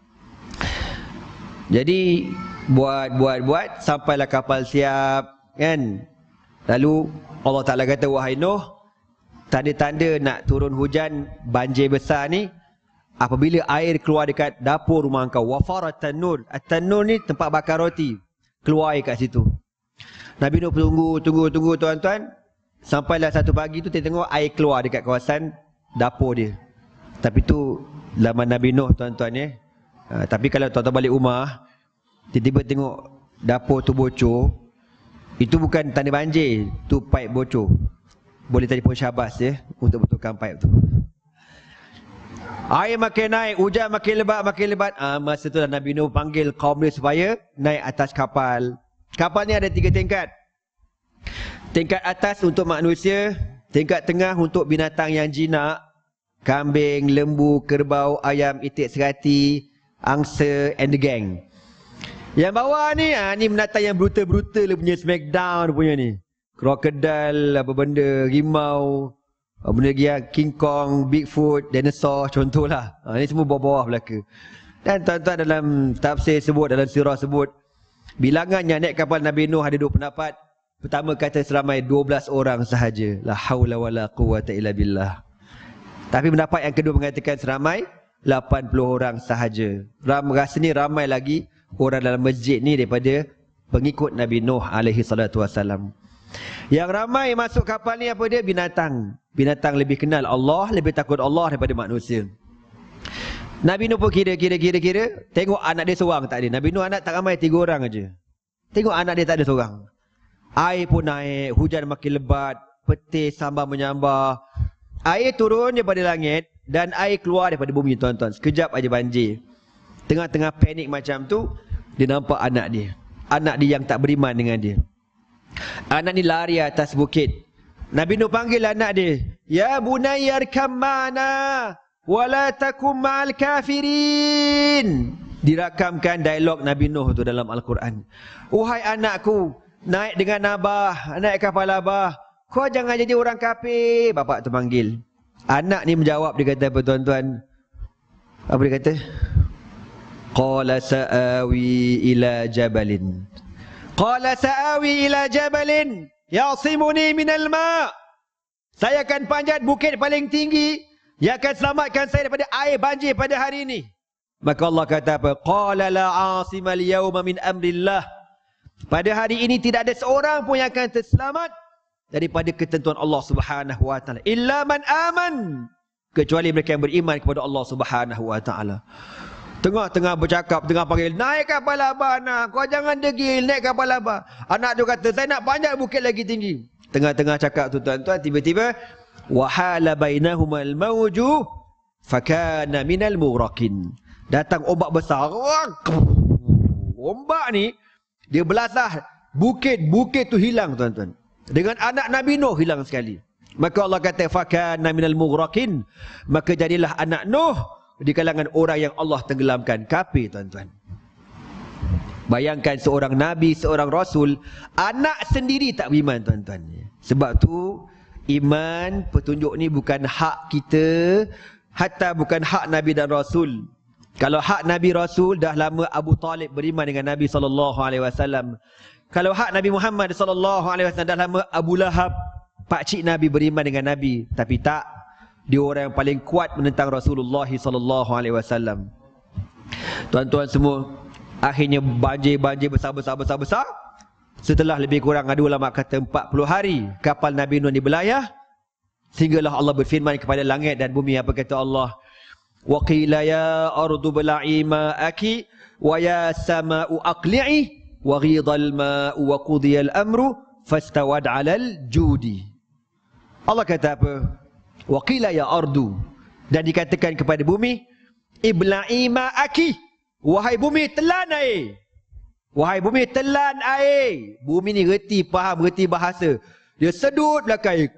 Jadi buat sampailah kapal siap kan. Lalu Allah Ta'ala kata, wahai Nuh, tanda-tanda nak turun hujan banjir besar ni apabila air keluar dekat dapur rumah kau. Wafarat tanur. At-tanur ni tempat bakar roti. Keluar air kat situ. Nabi Nuh tunggu tuan-tuan. Sampailah satu pagi tu dia tengok air keluar dekat kawasan dapur dia. Tapi tu zaman Nabi Nuh tuan-tuan tapi kalau tuan-tuan balik rumah, tiba-tiba tengok dapur tu bocor, itu bukan tanda banjir, tu pipe bocor. Boleh telefon Syabas untuk betulkan pipe tu. Air makin naik, hujan makin lebat. Masa tu Nabi Nuh panggil kaum dia supaya naik atas kapal. Kapal ni ada 3 tingkat. Tingkat atas untuk manusia, tingkat tengah untuk binatang yang jinak, kambing, lembu, kerbau, ayam, itik serati, angsa and the gang. Yang bawah ni, ni binatang yang brutal punya, smackdown punya ni. Krokodil, apa benda, rimau, Benda lagi yang King Kong, Bigfoot, dinosaur contohlah. Ini semua bawah-bawah belaka. Dan tuan-tuan dalam tafsir sebut, dalam sirah sebut, bilangan yang naik kapal Nabi Nuh ada dua pendapat. Pertama kata seramai 12 orang sahaja. La haula wala quwwata illa billah. Tapi pendapat yang kedua mengatakan seramai 80 orang sahaja. Rasanya ramai lagi orang dalam masjid ni daripada pengikut Nabi Nuh alaihi salatu wasalam. Yang ramai masuk kapal ni apa dia? Binatang. Binatang lebih kenal Allah, lebih takut Allah daripada manusia. Nabi Nuh pun kira. Tengok anak dia seorang tak ada. Nabi Nuh anak tak ramai, 3 orang aja. Tengok anak dia tak ada seorang. Air pun naik, hujan makin lebat, petir sambar menyambar. Air turun daripada langit dan air keluar daripada bumi, tuan-tuan. Sekejap aja banjir. Tengah-tengah panik macam tu, dia nampak anak dia. Anak dia yang tak beriman dengan dia. Anak ni lari atas bukit. Nabi Nuh panggil anak dia. Ya bunayya arkam ma'ana wala takum ma'al kafirin. Dirakamkan dialog Nabi Nuh tu dalam Al-Quran. Wahai anakku, naik dengan abah, naik kapal abah. Kau jangan jadi orang kafir. Bapak tu panggil. Anak ni menjawab, dia kata apa tuan-tuan? Apa dia kata? Qala sa'awi ila jabalin. Qala sa'awi ila jabalin ya'simuni minal ma'. Saya akan panjat bukit paling tinggi yang akan selamatkan saya daripada air banjir pada hari ini. Maka Allah kata apa? Qala la 'asimal yawma min amrillah. Pada hari ini tidak ada seorang pun yang akan terselamat daripada ketentuan Allah Subhanahu wa taala illa man aman, kecuali mereka yang beriman kepada Allah Subhanahu wa taala. Tengah-tengah bercakap, tengah panggil, naik kapal abah nak, kau jangan degil, naik kapal abah. Anak tu kata, saya nak panjat bukit lagi tinggi. Tengah-tengah cakap tu tuan-tuan, tiba-tiba wahala bainahumal mawju fakana minal mughraqin. Datang ombak besar. Ombak ni dia belasah bukit-bukit tu hilang tuan-tuan. Dengan anak Nabi Nuh hilang sekali. Maka Allah kata fakana minal mughraqin, maka jadilah anak Nuh di kalangan orang yang Allah tenggelamkan. Kafir tuan-tuan. Bayangkan seorang Nabi, seorang Rasul, anak sendiri tak beriman tuan-tuan. Sebab tu iman, petunjuk ni bukan hak kita, hatta bukan hak Nabi dan Rasul. Kalau hak Nabi Rasul, dah lama Abu Talib beriman dengan Nabi SAW. Kalau hak Nabi Muhammad SAW, dah lama Abu Lahab, pakcik Nabi, beriman dengan Nabi. Tapi tak, dia orang yang paling kuat menentang Rasulullah SAW. Tuan-tuan semua, akhirnya banjir besar. Setelah lebih kurang, ada ulama kata 40 hari kapal Nabi Nuh dibelayah, sehinggalah Allah berfirman kepada langit dan bumi. Apa kata Allah? Wa qila ya ardu bla'i ma'aki wa ya sama'u aqli'i wa ghidal ma'u wa qudiyal amru fastawad 'alal judi. Allah kata apa? Wa qila ya ardu, dan dikatakan kepada bumi, ibla'i ma'aki, wahai bumi telan air. Wahai bumi telan air. Bumi ni reti, faham, reti bahasa. Dia sedut belakang air.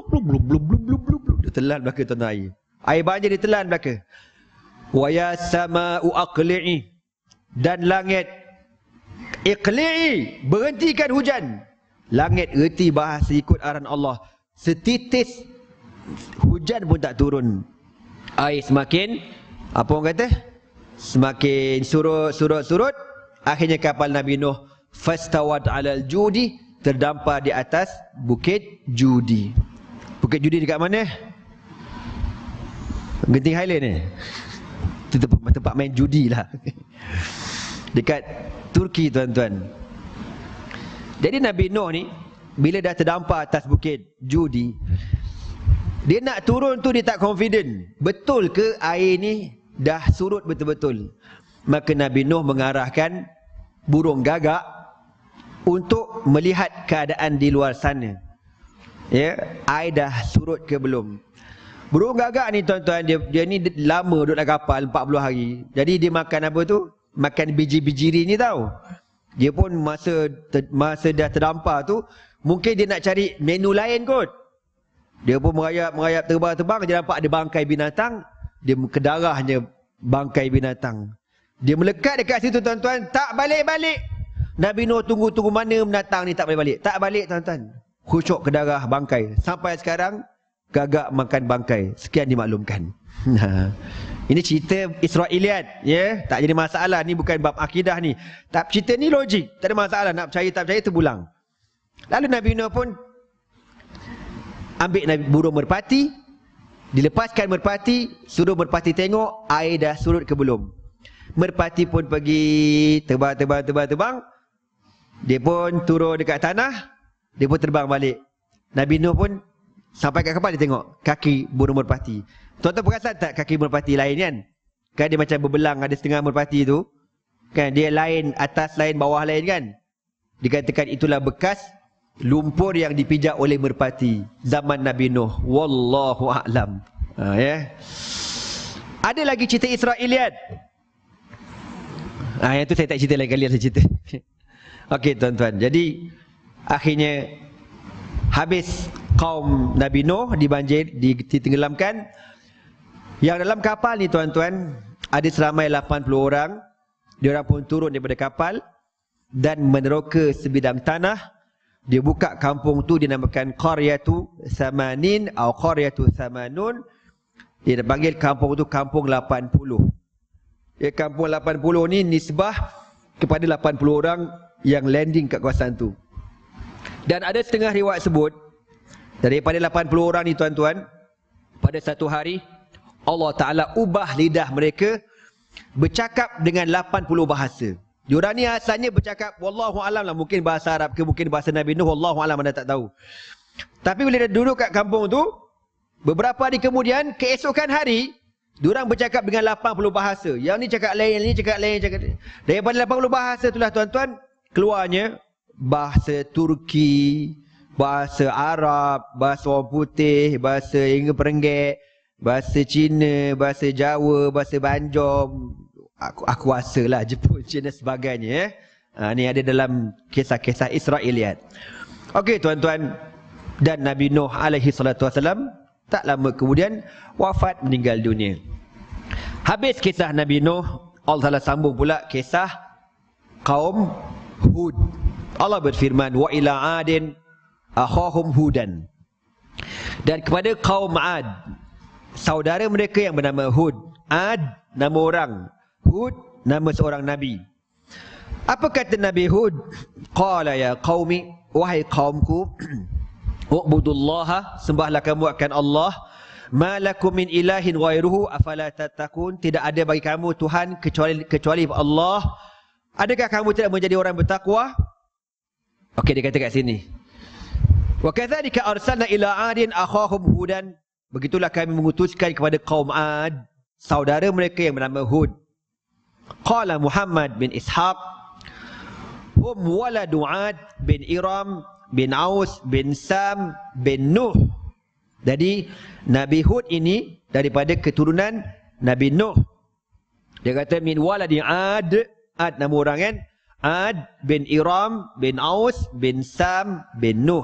Dia telan belakang tanah air. Air banjir dia telan belakang. Wa ya sama'u aqli'i, dan langit iqli'i, berhentikan hujan. Langit reti bahasa ikut arahan Allah. Setitis hujan pun tak turun. Air semakin, apa orang kata? Semakin surut. Akhirnya kapal Nabi Nuh fastawad 'alal judi, terdampar di atas bukit Judi. Bukit Judi dekat mana? Genting Highland ni. Itu tempat main judi lah. Dekat Turki tuan-tuan. Jadi Nabi Nuh ni bila dah terdampar atas bukit Judi, dia nak turun tu dia tak confident. Betul ke air ni dah surut betul-betul? Maka Nabi Nuh mengarahkan burung gagak untuk melihat keadaan di luar sana. Ya, air dah surut ke belum? Burung gagak ni tuan-tuan, dia ni lama duduk dalam kapal 40 hari. Jadi dia makan apa tu? Makan biji-bijiri ni tau. Dia pun masa dah terdampar tu, mungkin dia nak cari menu lain kot. Dia pun merayap terbang-terbang, dia nampak ada bangkai binatang, dia kedarahnya bangkai binatang. Dia melekat dekat situ tuan-tuan, tak balik-balik. Nabi Nuh tunggu mana binatang ni tak balik-balik. Tak balik tuan-tuan. Khusyuk kedarah bangkai. Sampai sekarang gagak makan bangkai. Sekian dimaklumkan. Ini cerita Israiliyat, ya. Tak jadi masalah, ni bukan bab akidah ni. Tak, cerita ni logik, tak ada masalah, nak percaya tak percaya terpulang. Lalu Nabi Nuh pun ambil burung merpati, dilepaskan merpati, suruh merpati tengok air dah surut ke belum. Merpati pun pergi terbang. Dia pun turun dekat tanah, dia pun terbang balik. Nabi Nuh pun sampai kat kapal, dia tengok kaki burung merpati. Tuan-tuan perasan tak kaki merpati lain kan? Kan dia macam berbelang, ada setengah merpati tu. Kan dia lain, atas lain, bawah lain kan? Dikatakan itulah bekas lumpur yang dipijak oleh merpati zaman Nabi Nuh. Wallahu a'lam. Ya. Ada lagi cerita Israiliyat. Yang tu saya tak cerita lagi kali, saya cerita. Okey tuan-tuan. Jadi akhirnya habis kaum Nabi Nuh dibanjir, ditenggelamkan. Yang dalam kapal ni tuan-tuan, ada seramai 80 orang. Diorang pun turun daripada kapal dan meneroka sebidang tanah. Dia buka kampung tu, dinamakan Qaryatu Samanin atau Qaryatu Samanun. Dia panggil kampung tu kampung 80. Ya, kampung 80 ni nisbah kepada 80 orang yang landing kat kawasan tu. Dan ada setengah riwayat sebut, daripada 80 orang ni tuan-tuan, pada satu hari Allah Ta'ala ubah lidah mereka bercakap dengan 80 bahasa. Diorang ni asalnya bercakap, wallahu alam lah, mungkin bahasa Arab ke, mungkin bahasa Nabi Nuh, wallahu alam, anda tak tahu. Tapi bila dia duduk kat kampung tu, beberapa hari kemudian, keesokan hari, diorang bercakap dengan 80 bahasa. Yang ni cakap lain, yang ni cakap lain, cakap lain. Daripada 80 bahasa itulah tuan-tuan, keluarnya bahasa Turki, bahasa Arab, bahasa orang putih, bahasa Inggeris Perenggek, bahasa Cina, bahasa Jawa, bahasa Banjom. Aku rasa lah Jepun, Cina sebagainya. Ni ada dalam kisah-kisah Israiliyat. Okey tuan-tuan, dan Nabi Nuh alaihi salatu wasalam tak lama kemudian wafat, meninggal dunia. Habis kisah Nabi Nuh, Allah Ta'ala sambung pula kisah kaum Hud. Allah berfirman, wa ila adin akhahum hudan. Dan kepada kaum Ad, saudara mereka yang bernama Hud. Ad nama orang, Hud nama seorang nabi. Apa kata Nabi Hud? Qala ya qaumi, wahai kaumku, u'budullaha, sembahlah kamu akan Allah. Ma lakum min ilahin ghairuhu afala tattaqun. Tidak ada bagi kamu Tuhan kecuali Allah. Adakah kamu tidak menjadi orang bertakwa? Okey, dia kata kat sini. Wa kadzalika arsalna ila 'adin akhahum hudan. Begitulah kami mengutuskan kepada kaum Ad, saudara mereka yang bernama Hud. Qala Muhammad bin Ishaq, hum waladu 'ad bin Iram bin Aus bin Sam bin Nuh. Jadi Nabi Hud ini daripada keturunan Nabi Nuh. Dia kata min waladi Ad, Ad nama orang kan, Ad bin Iram bin Aus bin Sam bin Nuh.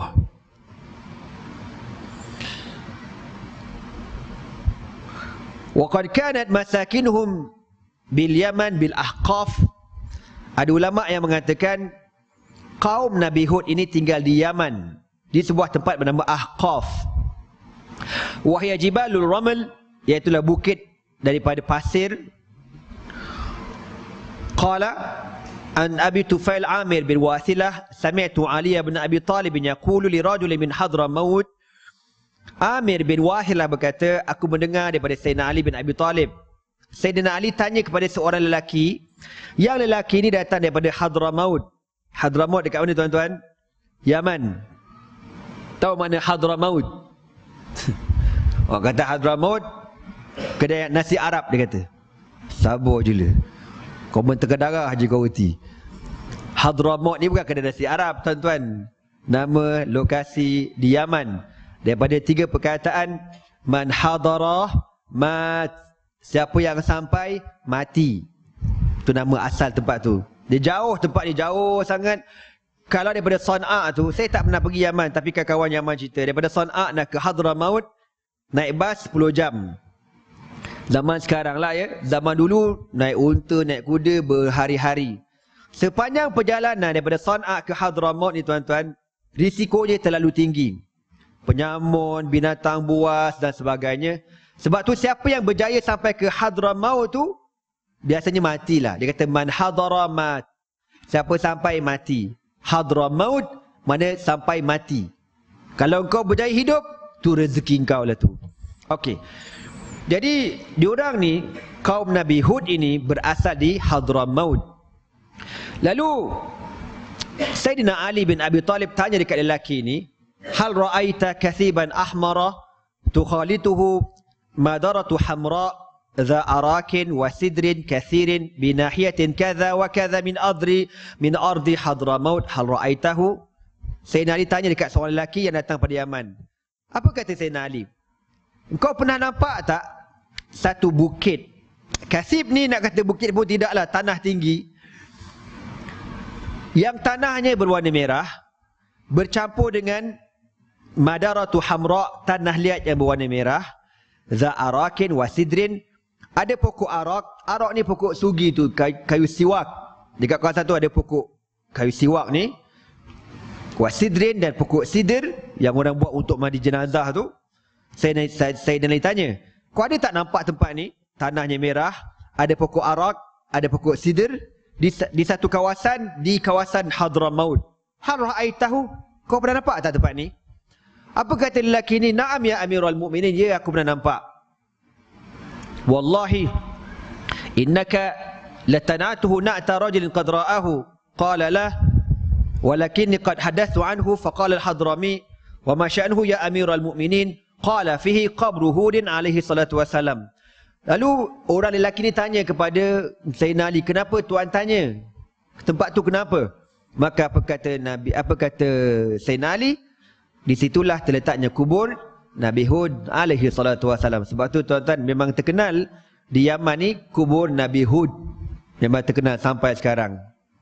Wa qad kanat masakinuhum bil Yaman bil Ahqaf. Ada ulama yang mengatakan kaum Nabi Hud ini tinggal di Yaman, di sebuah tempat bernama Ahqaf. Wahya jibalul ramal, iaitulah bukit daripada pasir. Qala an Abi Tufail Amir bin Wasilah sami'tu Ali bin Abi Talib yaqulu li rajulin min Hadramaut. Amir bin Wasilah berkata, aku mendengar daripada Sayyidina Ali bin Abi Talib. Sayyidina Ali tanya kepada seorang lelaki, yang lelaki ini datang daripada Hadramaut. Hadramaut dekat mana tuan-tuan? Yaman. Tahu mana Hadramaut? Orang kata Hadramaut kedai nasi Arab, dia kata. Sabar je lah, kau mentegak darah je kau reti. Hadramaut ni bukan kedai nasi Arab tuan-tuan. Nama lokasi di Yaman. Daripada 3 perkataan, man hadara mat, siapa yang sampai mati. Itu nama asal tempat tu. Dia jauh, tempat dia jauh sangat. Kalau daripada Sana'a tu, saya tak pernah pergi Yaman, tapi kawan Yaman cerita, daripada Sana'a nak ke Hadramaut naik bas 10 jam. Zaman sekarang lah ya. Zaman dulu naik unta, naik kuda berhari-hari. Sepanjang perjalanan daripada Sana'a ke Hadramaut ni tuan-tuan, risikonya terlalu tinggi. penyamun, binatang buas dan sebagainya. Sebab tu siapa yang berjaya sampai ke Hadramaut tu biasanya matilah. Dia kata man hadara mat. Siapa sampai mati. Hadramaut mana sampai mati. Kalau kau berjaya hidup, tu rezeki kau lah tu. Okey. Jadi diorang ni kaum Nabi Hud ini berasal di Hadramaut. Lalu Sayyidina Ali bin Abi Talib tanya dekat lelaki ni, hal ra'aita kathiban ahmara tukhalituhu madaratu hamra dha arakin wa sidrin kathirin binahiyatin kadha wa kadha min ardi Hadramaut hal ra'aitahu. Sayyidina Ali tanya dekat seorang lelaki yang datang pada Yaman. Apa kata Sayyidina Ali? Engkau pernah nampak tak satu bukit? Kasib ni nak kata bukit pun tidaklah, tanah tinggi yang tanahnya berwarna merah bercampur dengan madaratu hamra, tanah liat yang berwarna merah, za arakin wa sidrin, ada pokok arak. Arak ni pokok sugi tu, kayu siwak. Dekat kawasan tu ada pokok kayu siwak ni, wa sidrin, dan pokok sidir yang orang buat untuk mandi jenazah tu. Saya dan tanya, kau ada tak nampak tempat ni? Tanahnya merah, ada pokok arak, ada pokok sidir di satu kawasan, di kawasan Hadramaut. Hal ra'aitahu, kau pernah nampak tak tempat ni? Apa kata lelaki ni? Na'am ya Amirul Mukminin, ya aku pernah nampak. Wallahi innaka latana'tuhu na'ta rajulin qad ra'ahu qala lah walakinni qad hadathu anhu faqala al-Hadrami wa ma sya'nuhu ya Amirul Mukminin qala fihi qabru Hudin alaihi salatu wassalam. Lalu orang lelaki ni tanya kepada Sayyidina Ali, kenapa tuan tanya? Tempat tu kenapa? Maka apa kata Sayyidina Ali? Di situlah terletaknya kubur Nabi Hud alaihi salatu wassalam. Sebab tu tuan-tuan memang terkenal di Yaman ni kubur Nabi Hud. Memang terkenal sampai sekarang.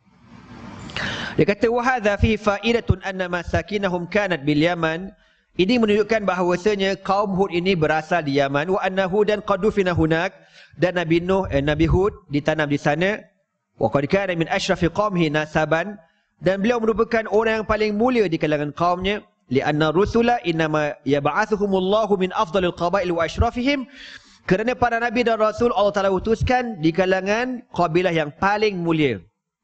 Dia kata wa hadza fihi fa'idatun anna masakinahum kanat bil Yaman. Ini menunjukkan bahawasanya kaum Hud ini berasal di Yaman. Wa anna Hudan qad dufina hunak, dan Nabi Hud ditanam di sana. Wa qad kana min ashrafi qaumihi nasaban, dan beliau merupakan orang yang paling mulia di kalangan kaumnya. Li'anna rusula innama yab'athuhumullahu min afdalil qabail wa ashrafihim. Kerana para nabi dan rasul Allah Taala utuskan di kalangan kabilah yang paling mulia.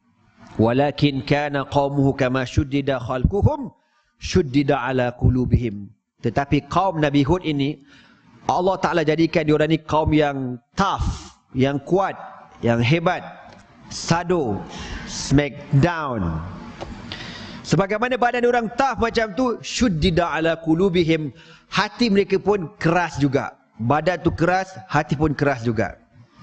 Walakin kana qaumuhu kama shuddida khalquhum syuddida ala qulubihim. Tetapi kaum Nabi Hud ini Allah Ta'ala jadikan diorang ni kaum yang tough, yang kuat, yang hebat. Sado, smack down. Sebagaimana badan diorang tough macam tu, syuddida ala qulubihim, hati mereka pun keras juga. Badan tu keras, hati pun keras juga.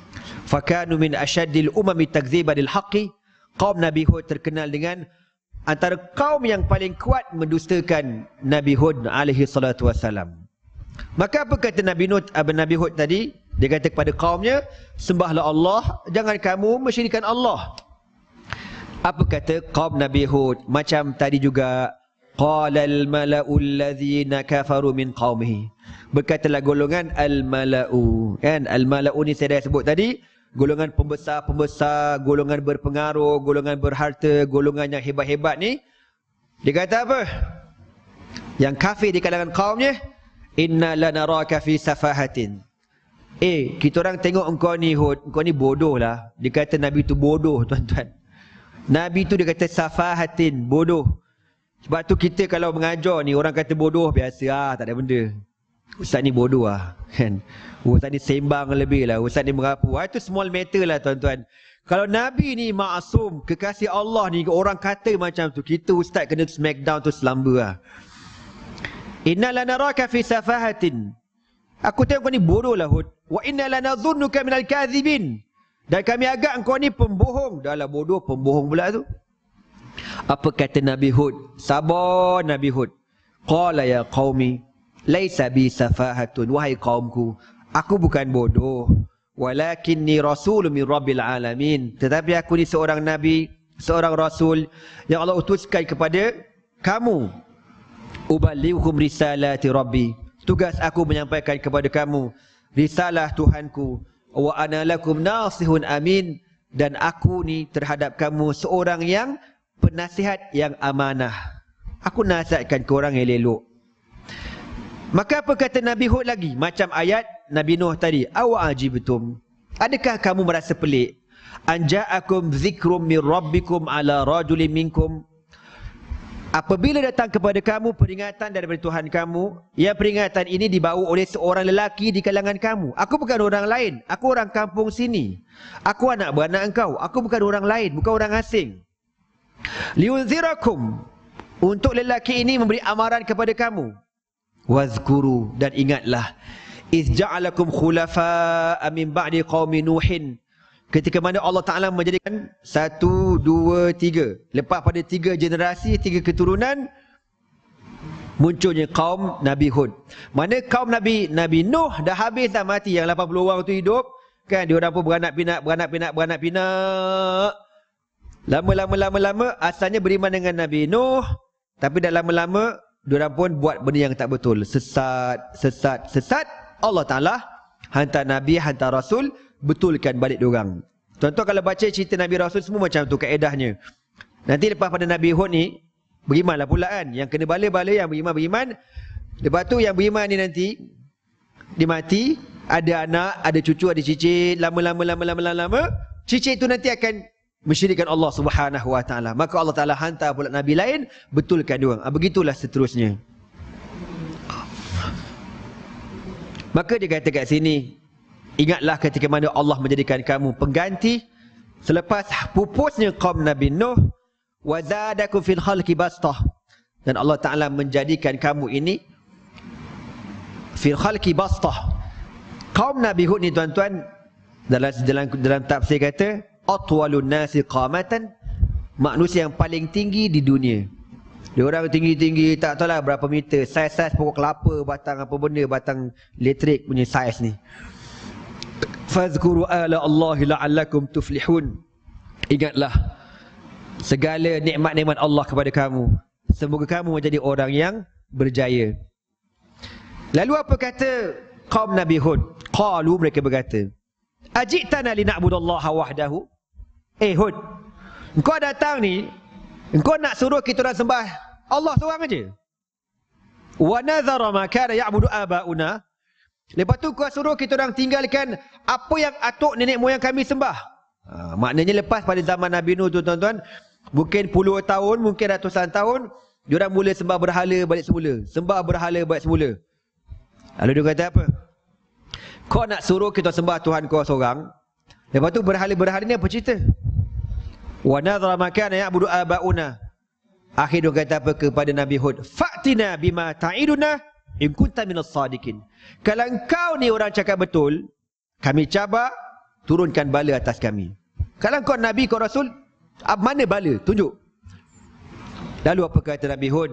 Fakanu min asyaddil umami takdziban lil haqqi. Kaum Nabi Hud terkenal dengan antara kaum yang paling kuat mendustakan Nabi Hud alaihi salatu wassalam. Maka apa kata Nabi Hud tadi? Dia kata kepada kaumnya, sembahlah Allah, jangan kamu mensyirikkan Allah. Apa kata kaum Nabi Hud? Macam tadi juga, qala al-mala'u alladhina kafaru min qaumihi. Berkatalah golongan al-mala'u. Kan? Al-mala'u ni saya dah sebut tadi, golongan pembesar-pembesar, golongan berpengaruh, golongan berharta, golongan yang hebat-hebat ni. Dia kata apa? Yang kafir di kalangan kaumnya, inna lanaraka fi safahatin. Kita orang tengok engkau ni Hud, engkau ni bodoh lah. Dia kata Nabi tu bodoh, tuan-tuan. Nabi tu dia kata safahatin, bodoh. Sebab tu kita kalau mengajar ni, orang kata bodoh, biasa tak ada benda. Ustaz ni bodoh lah, kan? Ustaz ni sembang lebih lah, Ustaz ni merapu. Itu small matter lah, tuan-tuan. Kalau Nabi ni maksum, kekasih Allah ni, orang kata macam tu, kita ustaz kena smack down tu selamba lah. Inna lanaraka fi safahatin. Aku tengok kau ni bodoh lah Hud. Wa inna lanadhunnuka minal kadhibin. Dan kami agak engkau ni pembohong. Dah lah bodoh, pembohong pula tu. Apa kata Nabi Hud? Sabar Nabi Hud. Qala ya qaumi laisa bi safahatun. Wahai kaumku, aku bukan bodoh. Walakinni rasulun min rabbil alamin. Tetapi aku ni seorang nabi, seorang rasul yang Allah utuskan kepada kamu. Uballighukum risalati rabbi. Tugas aku menyampaikan kepada kamu risalah Tuhanku. Wa ana lakum nasihun amin. Dan aku ni terhadap kamu seorang yang penasihat yang amanah. Aku nasihatkan ke orang yang elok. Maka apa kata Nabi Hud lagi? Macam ayat Nabi Nuh tadi. Awa'ajibtum, adakah kamu merasa pelik? Anja'akum zikrum min rabbikum ala rajulim minkum, apabila datang kepada kamu peringatan daripada Tuhan kamu, yang peringatan ini dibawa oleh seorang lelaki di kalangan kamu. Aku bukan orang lain, aku orang kampung sini, aku anak beranak engkau, aku bukan orang lain, bukan orang asing. Liunzirakum, untuk lelaki ini memberi amaran kepada kamu. Wazkuru, dan ingatlah, iz ja'alakum khulafa'a min ba'di qaumi Nuhin, ketika mana Allah Ta'ala menjadikan 1, 2, 3, lepas pada 3 generasi, 3 keturunan, munculnya kaum Nabi Hud. Mana kaum Nabi Nuh dah habis, dah mati, yang 80 orang tu hidup kan, dia orang pun beranak pinak. Lama, asalnya beriman dengan Nabi Nuh, tapi dah lama-lama diorang pun buat benda yang tak betul, sesat. Allah Ta'ala hantar Nabi, hantar Rasul, betulkan balik diorang. Tuan-tuan kalau baca cerita Nabi Rasul semua macam tu kaedahnya. Nanti lepas pada Nabi Hud ni, berimanlah pula kan, yang kena bala-bala, yang beriman. Lepas tu yang beriman ni nanti dia mati, ada anak, ada cucu, ada cicit, lama, cicit itu nanti akan mensyirikkan Allah Subhanahu Wa Taala. Maka Allah Taala hantar pula nabi lain, betulkan diorang. Begitulah seterusnya. Maka dia kata kat sini, ingatlah ketika mana Allah menjadikan kamu pengganti selepas pupusnya kaum Nabi Nuh, wa zadakum fil khalqi bastah, dan Allah Taala menjadikan kamu ini fil khalqi bastah. Kaum Nabi Hud ni tuan-tuan, dalam tafsir kata atwalun nasi qamatan, manusia yang paling tinggi di dunia. Dia orang tinggi-tinggi, tak tahulah berapa meter, saiz-saiz pokok kelapa, batang apa benda, batang elektrik punya saiz ni. Fazkuru ala Allahi la'allakum tuflihun, ingatlah segala nikmat-nikmat Allah kepada kamu, semoga kamu menjadi orang yang berjaya. Lalu apa kata kaum Nabi Hud? Qalu, mereka berkata, ajitana lina'budallaha wahdahu. Hud, engkau datang ni, engkau nak suruh kita orang sembah Allah seorang aja. Wa nadhara ma kana ya'budu aba'una. Lepas tu kau suruh kita orang tinggalkan apa yang atuk nenek moyang kami sembah. Maknanya lepas pada zaman Nabi Nuh tu tuan-tuan, mungkin puluh tahun, mungkin ratusan tahun, diorang mula sembah berhala balik semula. Lalu dia kata apa? Kau nak suruh kita sembah Tuhan kau seorang, lepas tu berhala-berhala ni apa cerita? Wa nadhara ma kana ya'budu aba'una. Akhir dia kata apa kepada Nabi Hud? Fa'tina bima ta'iduna in kunta minas sadiqin. Kalau engkau ni orang cakap betul, kami cabar, turunkan bala atas kami. Kalau kau Nabi, kau Rasul, mana bala? Tunjuk. Lalu apa kata Nabi Hud?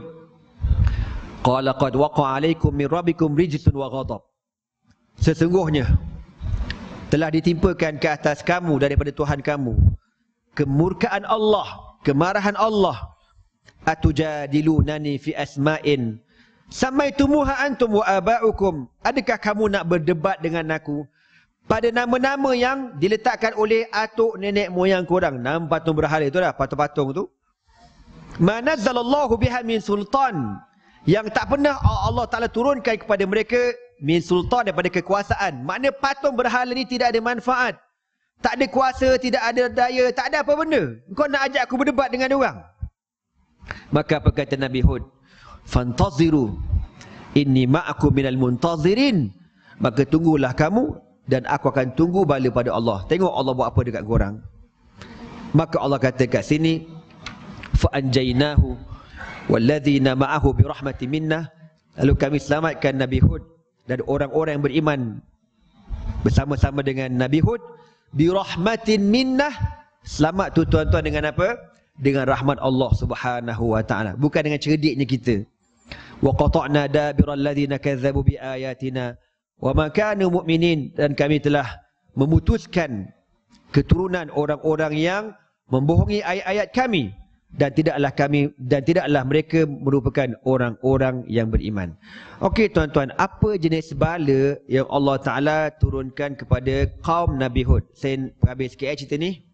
Qala qad waqa'a alaikum min rabbikum rijsun wa ghadab. Sesungguhnya telah ditimpakan ke atas kamu daripada Tuhan kamu kemurkaan Allah, kemarahan Allah. Atujadilunani fi asma'in samaitumuha antum wa aba'ukum. Adakah kamu nak berdebat dengan aku pada nama-nama yang diletakkan oleh atuk nenek moyang korang? Nama patung berhala itu dah, patung-patung tu. Ma nazzalallahu biha min sultan, yang tak pernah Allah Ta'ala turunkan kepada mereka min sultan, daripada kekuasaan. Makna patung berhala ni tidak ada manfaat, tak ada kuasa, tidak ada daya, tak ada apa benda. Kau nak ajak aku berdebat dengan orang? Maka apa kata Nabi Hud? Fantaziru inni ma'akum minal muntazirin. Maka tunggulah kamu dan aku akan tunggu bala pada Allah. Tengok Allah buat apa dekat korang. Maka Allah kata kat sini, fa anjaynahu walladzina ma'ahu bi rahmatin minna. Lalu kami selamatkan Nabi Hud dan orang-orang yang beriman bersama-sama dengan Nabi Hud bi rahmatin minnah. Selamat tu tuan-tuan dengan apa? Dengan rahmat Allah Subhanahu Wa Taala, bukan dengan cerdiknya kita. Wa qata'na dabiral ladzina kadzabu bi ayatina wa ma kanu mu'minin. Dan kami telah memutuskan keturunan orang-orang yang membohongi ayat-ayat kami, dan tidaklah mereka merupakan orang-orang yang beriman. Okey tuan-tuan, apa jenis bala yang Allah Taala turunkan kepada kaum Nabi Hud? Saya habis sikit cerita ni.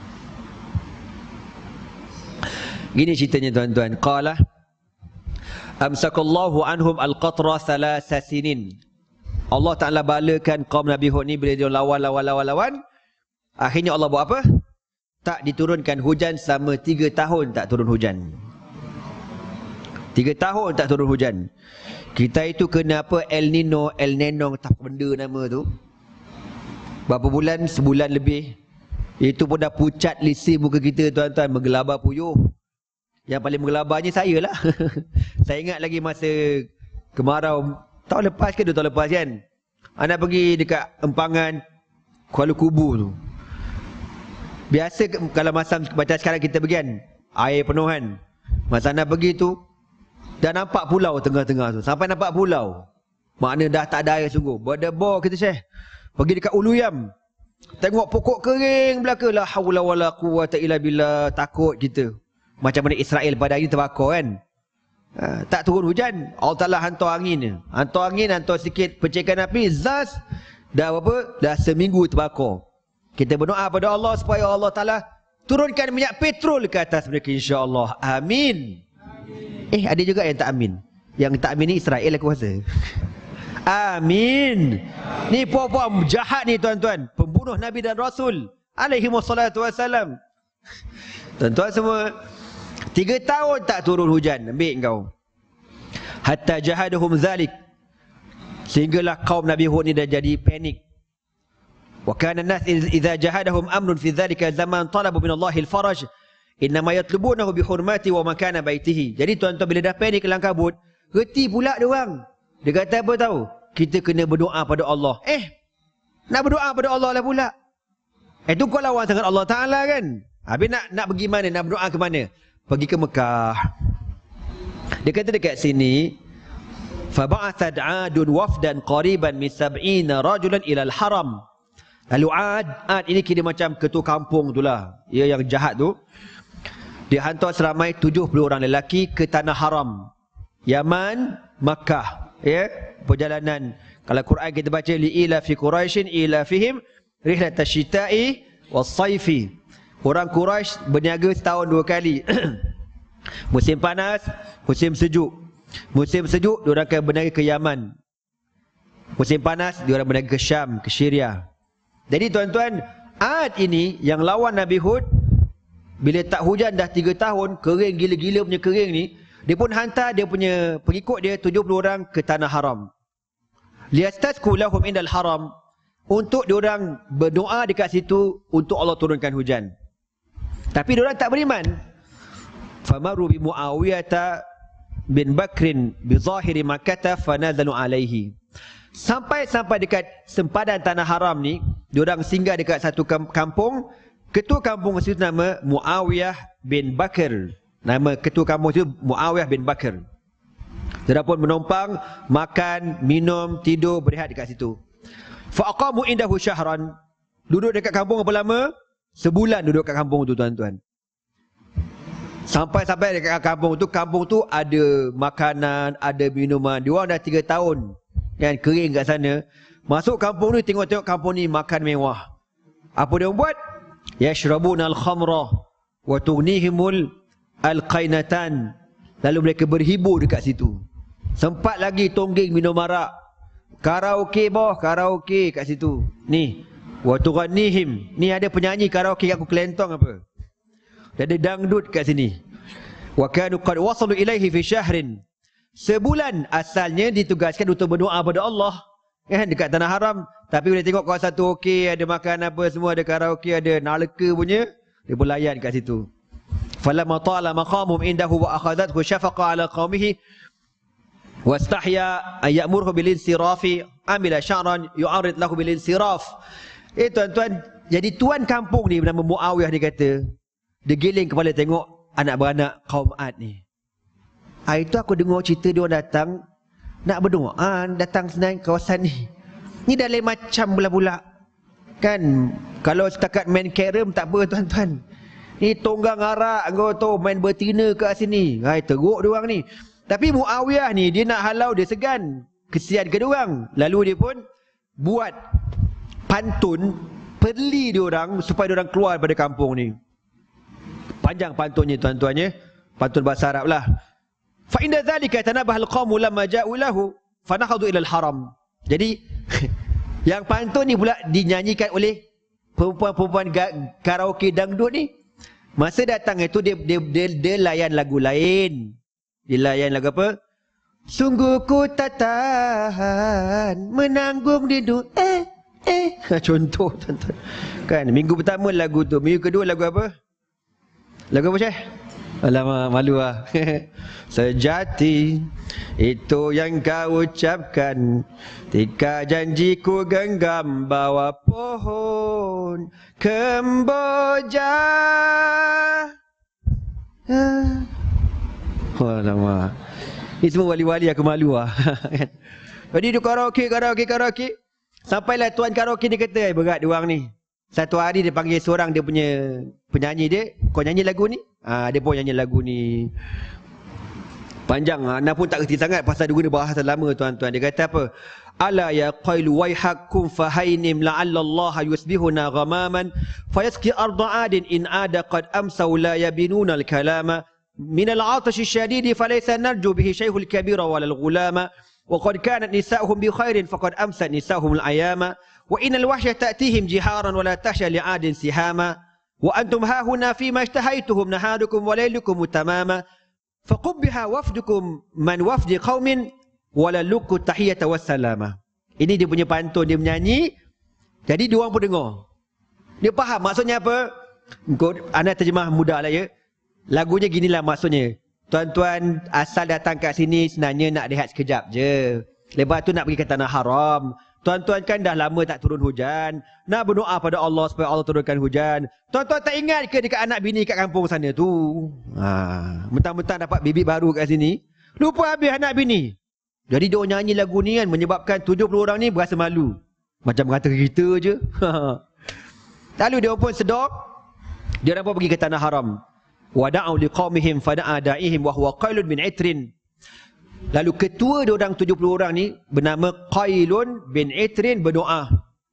Gini ceritanya tuan-tuan. Qala Amsakallahu anhum al-qatra thalatha sinin. Allah Ta'ala balakan kaum Nabi Hud ni bila dia lawan. Akhirnya Allah buat apa? Tak diturunkan hujan selama 3 tahun tak turun hujan. 3 tahun tak turun hujan. Kita itu kena apa? El Nino, El Nenong, tak benda nama tu. Berapa bulan? Sebulan lebih. Itu pun dah pucat lisi muka kita tuan-tuan, menggelabar puyuh. Yang paling menggelabarnya saya lah. Saya ingat lagi masa kemarau tahun lepas ke 2 tahun lepas kan. Anak pergi dekat empangan Kuala Kubu tu. Biasa kalau masa macam sekarang kita pergi kan, air penuh kan. Masa anak pergi tu dah nampak pulau tengah-tengah tu. Sampai nampak pulau. Makna dah tak ada air sungguh. Berdebor kita Syekh. Pergi dekat Uluyam. Tengok pokok kering belaka. La hawla wala quwwata illa billah. Takut kita. Macam mana Israel pada hari terbakar kan. Tak turun hujan. Allah Ta'ala hantar angin. Hantar angin, hantar sikit percikan api. Zas. Dah apa? Dah seminggu terbakar. Kita berdoa pada Allah supaya Allah Ta'ala turunkan minyak petrol ke atas mereka insya-Allah. Amin. Ada juga yang tak amin. Yang tak amin ni Israel aku rasa. Amin. Ni puak-puak jahat ni tuan-tuan. Pembunuh Nabi dan Rasul alaihi wassalatu wassalam. Tuan-tuan semua, 3 tahun tak turun hujan. Ambil kau. Hatta jahadahum zalik. Sehinggalah kaum Nabi Hud ni dah jadi panik. Wa kana an-nas idza jahadahum amrun fi dhalika zaman talabu min Allahil faraj innama yatlubunahu bi hurmati wa makana baitihi. Jadi tuan-tuan bila dah panik kelang kabut, reti pula dia orang. Dia kata apa tahu? Kita kena berdoa pada Allah. Nak berdoa pada Allah lah pula. Itu kau lawan sangat Allah Ta'ala kan. Habis nak pergi mana? Nak berdoa ke mana? Pergi ke Mekah. Dia kata dekat sini, فَبَعَثَدْ عَادٌ وَفْدًا قَرِيبًا مِنْ 70 رَجُلًا إِلَى الْحَرَمِ. Lalu Ad ini kira macam ketua kampung tu lah. Dia yang jahat tu. Dia hantar seramai 70 orang lelaki ke tanah haram. Yaman, Makkah. Ya, perjalanan. Kalau Quran kita baca li'ila fi Quraisyin ila fihim rihlat asyita'i was-saifi. Orang Quraisy berniaga setahun 2 kali. Musim panas, musim sejuk. Musim sejuk diorang akan berniaga ke Yaman. Musim panas diorang berniaga ke Syam, ke Syria. Jadi tuan-tuan, Ad ini yang lawan Nabi Hud, bila tak hujan dah 3 tahun, kering gila-gila punya kering ni, dia pun hantar dia punya pengikut dia 70 orang ke tanah haram. Liyastasqu lahum indal haram, untuk diorang berdoa dekat situ untuk Allah turunkan hujan. Tapi diorang tak beriman. Famaru bi Muawiyah bin Bakrin bi zahiri Makkah fanazalu alaihi. Sampai dekat sempadan tanah haram ni, diorang singgah dekat satu kampung. Ketua kampung itu nama Muawiyah bin Bakr. Nama ketua kampung itu Muawiyah bin Bakr. Dia pun menumpang, makan, minum, tidur, berehat dekat situ. Faqamu indahu syahran. Duduk dekat kampung berapa lama? Sebulan duduk kat kampung tu tuan-tuan. Sampai dekat kampung tu ada makanan, ada minuman. Diorang dah 3 tahun yang kering kat sana. Masuk kampung ni, tengok kampung ni makan mewah. Apa dia buat? Yashrabuna al-khamra wa tughnihimul al-qainatan. Lalu mereka berhibur dekat situ. Sempat lagi tonggeng minum arak. Karaoke karaoke kat situ. Ni, wa tughnihim. Ni ada penyanyi karaoke kat Kelentong apa? Ada dangdut kat sini. Wa kanu qad wasalu ilaihi fi syahrin. Sebulan asalnya ditugaskan untuk berdoa pada Allah kan dekat tanah haram, tapi bila tengok kawasan tu okey, ada makan apa semua, ada karaoke, ada naleka punya, dia pun layan kat situ. Falamma tala maqamuhum indahu wa akhadathu syafaqa ala qaumihi wastahya ay ya'muruhu bil insirafi amila sya'ran yu'arid lahu bil insiraf. Tuan-tuan, jadi tuan kampung ni bernama Muawiyah, dia kata, dia giling kepala tengok anak beranak kaum Ad ni. Itu aku dengar cerita dia orang datang nak berdoa, datang senang kawasan ni. Ni dah lain macam pula kan. Kalau setakat main carom tak apa tuan-tuan. Ni tonggang arak kau tahu, main betina kat sini. Teruk dia orang ni. Tapi Muawiyah ni dia nak halau, dia segan. Kesian ke dia orang. Lalu dia pun buat pantun perli dia orang supaya dia orang keluar daripada kampung ni. Panjang pantunnya tuan-tuannya. Pantun bahasa Arab lah. Fa inda dhalika tanabaha al-qawmu lamma ja'u lahu fanakhadu ila al-haram. Jadi yang pantun ni pula dinyanyikan oleh perempuan-perempuan karaoke dangdut ni. Masa datang itu dia layan lagu lain. Dia layan lagu apa? Sungguh ku tak tahan menanggung rindu. Contoh tuan-tuan. Kan minggu pertama lagu tu, minggu kedua lagu apa? Lagu apa Syekh? Alamak, malu lah. Sejati itu yang kau ucapkan ketika janjiku genggam bawah pohon kemboja. Alamak. Ini semua wali-wali aku malu lah. Jadi dia karaoke. Sampailah tuan karaoke dia kata, berat dia orang ni. Satu hari dia panggil seorang dia punya penyanyi dia, kau nyanyi lagu ni? Dia pun nyanyi lagu ni. Panjang, anak pun tak kerti sangat pasal dia guna bahasa lama tuan-tuan. Dia kata apa? Ala ya qailu wayhakum fahainim la'alla Allah yusbihuna ghamaman fayaski arda adin in ada qad amsaw la yabinuna al-kalama min al-'atash ash-shadid falaysa narju bihi shaykhul kabira wal ghulama wa qad kanat nisa'uhum bi khairin faqad amsat nisa'uhum al-ayama wa innal wahsha ta'tihim jiharan wa la tahsha li'adin sihama wa antum ha huna fi ma ishtahaituhum nahadukum wa laylukum tamama faqubbiha wafdukum man wafdi qaumin wa la luku tahiyata wassalama. Ini dia punya pantun, dia menyanyi. Jadi dia orang pun dengar. Dia faham maksudnya apa? Anda terjemah mudah lah ya. Lagunya ginilah maksudnya. Tuan-tuan asal datang kat sini sebenarnya nak rehat sekejap je. Lepas tu nak pergi ke tanah haram. Tuan-tuan kan dah lama tak turun hujan. Nak berdoa pada Allah supaya Allah turunkan hujan. Tuan-tuan tak ingat ke dekat anak bini kat kampung sana tu? Mentang-mentang dapat bibit baru kat sini. Lupa habis anak bini. Jadi dia nyanyi lagu ni kan menyebabkan 70 orang ni berasa malu. Macam kata kita je. Lalu dia pun sedar. Dia orang pun pergi ke tanah haram. Wada'u liqaumihim fada'a da'ihim wa huwa qailun bin Itrin. Lalu ketua diorang 70 orang ni bernama Qailun bin Itrin berdoa.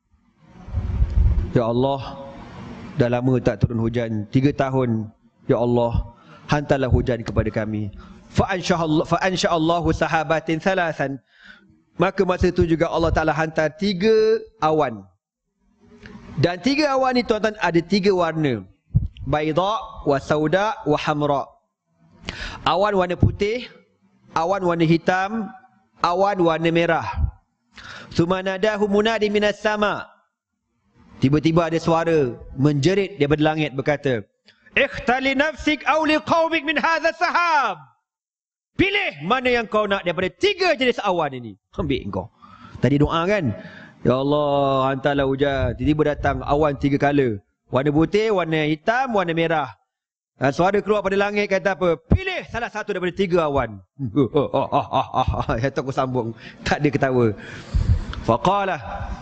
Ya Allah, dah lama tak turun hujan, 3 tahun. Ya Allah, hantarlah hujan kepada kami. Fa'ansha'allahu sahabatin thalathan. Maka masa itu juga Allah Ta'ala hantar 3 awan. Dan 3 awan ni tuan-tuan ada 3 warna. Baida, wa sauda, wa hamra. Awan warna putih, awan warna hitam, awan warna merah. Sumanadahu munadi minas sama. Tiba-tiba ada suara menjerit daripada langit berkata, Ikhtali nafsik awli qawmik min hadha sahab. Pilih mana yang kau nak daripada 3 jenis awan ini. Ambil kau. Tadi doa kan? Ya Allah, hantarlah hujan. Tiba-tiba datang awan 3 color. Warna putih, warna hitam, warna merah. Suara keluar pada langit kata apa? Pilih salah satu daripada 3 awan. Kata aku sambung. Tak ada ketawa. Faqala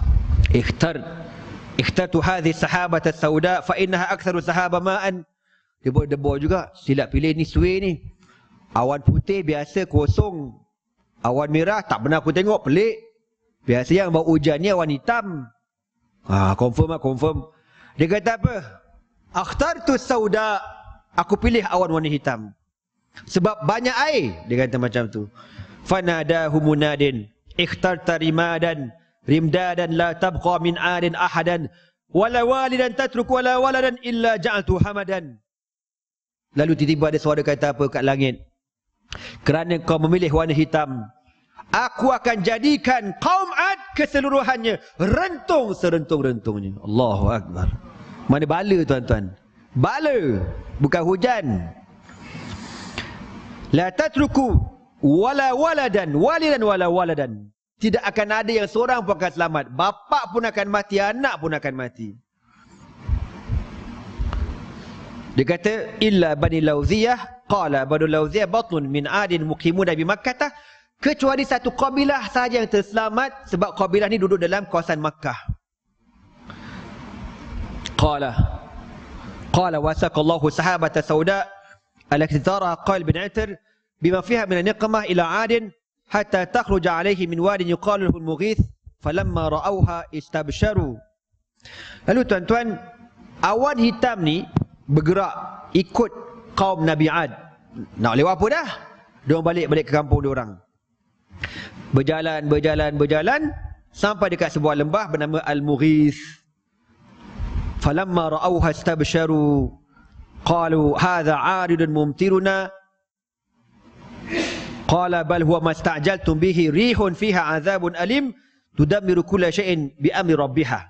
ikhtartu hadhi sahabat as-sauda fa innaha aktharu sahaba ma'an. Dia buat debar juga. Silap pilih ni suai ni. Awan putih biasa kosong. Awan merah tak pernah aku tengok, pelik. Biasa yang bau hujan ni awan hitam. Confirm lah, confirm. Dia kata apa? Akhtartu sauda. Aku pilih awan warna hitam. Sebab banyak air. Dia kata macam tu. Fanadahu munadin. Ikhtarta rimadan. Rimdadan la tabqa min adin ahadan. Wala walidan tatruk wala waladan illa ja'altu hamadan. Lalu tiba-tiba ada suara kata apa kat langit? Kerana kau memilih warna hitam, aku akan jadikan kaum Ad keseluruhannya rentung serentung-rentungnya. Allahu Akbar. Mana bala tuan-tuan? Bala, bukan hujan. La tatruku wala waladan, walidan wala waladan. Tidak akan ada yang seorang pun akan selamat. Bapa pun akan mati, anak pun akan mati. Dia kata illa Bani Lauziyah. Qala Bani Lauziyah batnun min adin muqimuna bi Makkah. Kecuali satu kabilah sahaja yang terselamat sebab kabilah ni duduk dalam kawasan Makkah. Qala wasaqallahu sahabata sauda alati tara Qail bin Itr bima fiha min niqmah ila adin hatta takhruja alayhi min wadin yuqalu lahu al-Mughith falamma ra'awha istabsharu. Lalu tuan-tuan, awan hitam ni bergerak ikut kaum Nabi Ad. Nak lewat apa dah? Diorang balik ke kampung diorang. Berjalan sampai dekat sebuah lembah bernama Al-Mughis. Falamma ra'awha istabsharu qalu hadha 'aridun mumtiruna qala bal huwa masta'jaltum bihi rihun fiha 'adzabun alim tudammiru kulla shay'in bi amri rabbiha.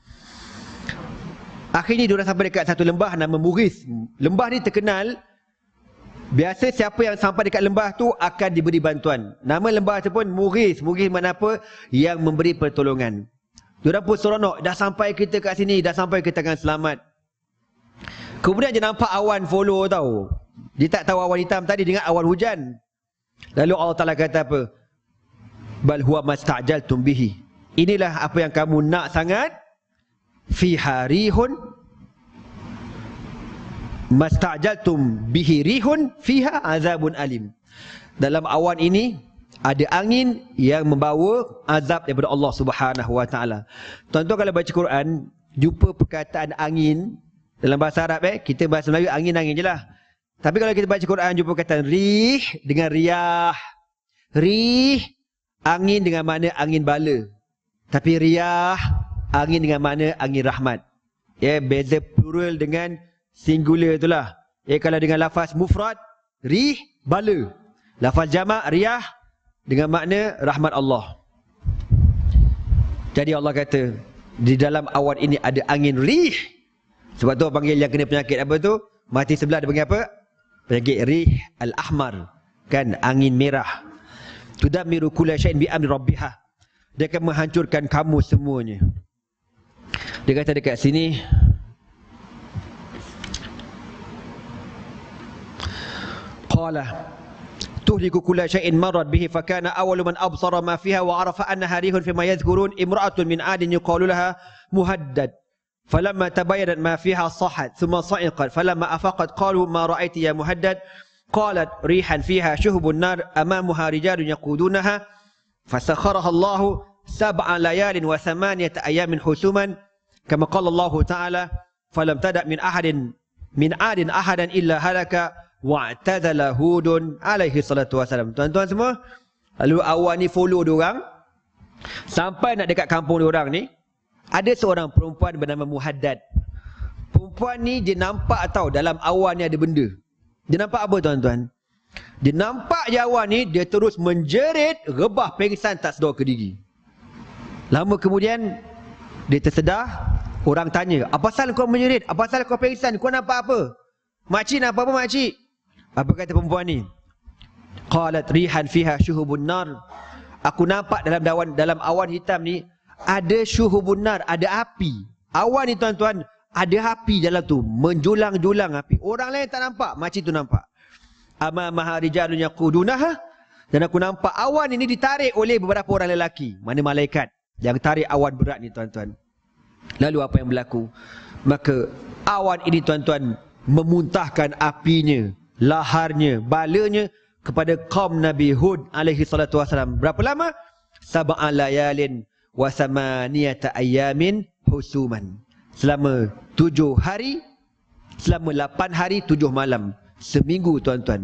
Akhirnya diorang sampai dekat satu lembah nama Mughis. Lembah ni terkenal, biasa siapa yang sampai dekat lembah tu akan diberi bantuan. Nama lembah tu pun Mughis. Mughis makna apa? Yang memberi pertolongan. Diorang pun seronok, dah sampai kita kat sini, dah sampai kita akan selamat. Kemudian dia nampak awan follow tau. Dia tak tahu awan hitam tadi, dia ingat awan hujan. Lalu Allah Ta'ala kata apa? Bal huwa masta'jaltum bihi. Inilah apa yang kamu nak sangat. Fiha rihun masta'jaltum bihi rihun fiha azabun alim. Dalam awan ini ada angin yang membawa azab daripada Allah Subhanahu wa taala. Tuan-tuan kalau baca Quran jumpa perkataan angin dalam bahasa Arab, kita bahasa Melayu angin-angin jelah. Tapi kalau kita baca Quran jumpa perkataan rih dengan riyah. Rih angin dengan makna angin bala. Tapi riyah angin dengan makna angin rahmat. Ya, beza plural dengan singular itulah. Ya, kalau dengan lafaz mufrad rih bala. Lafaz jamak riyah dengan makna rahmat Allah. Jadi Allah kata di dalam awan ini ada angin rih. Sebab tu orang panggil yang kena penyakit apa tu? Mati sebelah dia panggil apa? Penyakit rih al-ahmar. Kan, angin merah. Tudammiru kulla syai'in bi amri rabbiha. Dia akan menghancurkan kamu semuanya. Dia kata dekat sini, qala tuhliku kulla syai'in marrat bihi fakana awwalu man absara ma fiha wa arafa annaha rihun fima yadhkurun imra'atun min 'adin yuqalu laha muhaddad falamma tabayyanat ma fiha sahat thumma sa'iqat falamma afaqat qalu ma ra'aiti ya muhaddad qalat rihan fiha shuhbun nar amamuha rijalun yaqudunaha fasakharaha Allahu sab'a layalin wa thamaniyata ayamin husuman kama qala Allah ta'ala falam tada' min 'adin ahadan illa halaka wa'tadala Hudun alaihi salatu wassalam. Tuan-tuan semua, lalu awan ni follow diorang sampai nak dekat kampung diorang ni. Ada seorang perempuan bernama Muhaddad. Perempuan ni dia nampak tahu dalam awan ni ada benda. Dia nampak apa tuan-tuan? Dia nampak je awan ni, dia terus menjerit, rebah pengsan tak sedar ke diri. Lama kemudian dia tersedar. Orang tanya, apa pasal kau menjerit? Apa pasal kau pengsan? Kau nampak apa? Makcik nampak apa makcik? Apa kata perempuan ni? Qalat rihan fiha syuhubun nar. Aku nampak dalam awan hitam ni ada syuhubun nar, ada api. Awan ni tuan-tuan ada api dalam tu, menjulang-julang api. Orang lain tak nampak, makcik tu nampak. Amamaha rijalun yaqudunaha, dan aku nampak awan ini ditarik oleh beberapa orang lelaki. Mana malaikat yang tarik awan berat ni tuan-tuan. Lalu apa yang berlaku? Maka awan ini tuan-tuan memuntahkan apinya, laharnya, balanya kepada kaum Nabi Hud alaihi salatu wassalam. Berapa lama? Sab'a layalin wa samaniyata ayamin husuman. Selama 7 hari, selama 8 hari 7 malam. Seminggu tuan-tuan.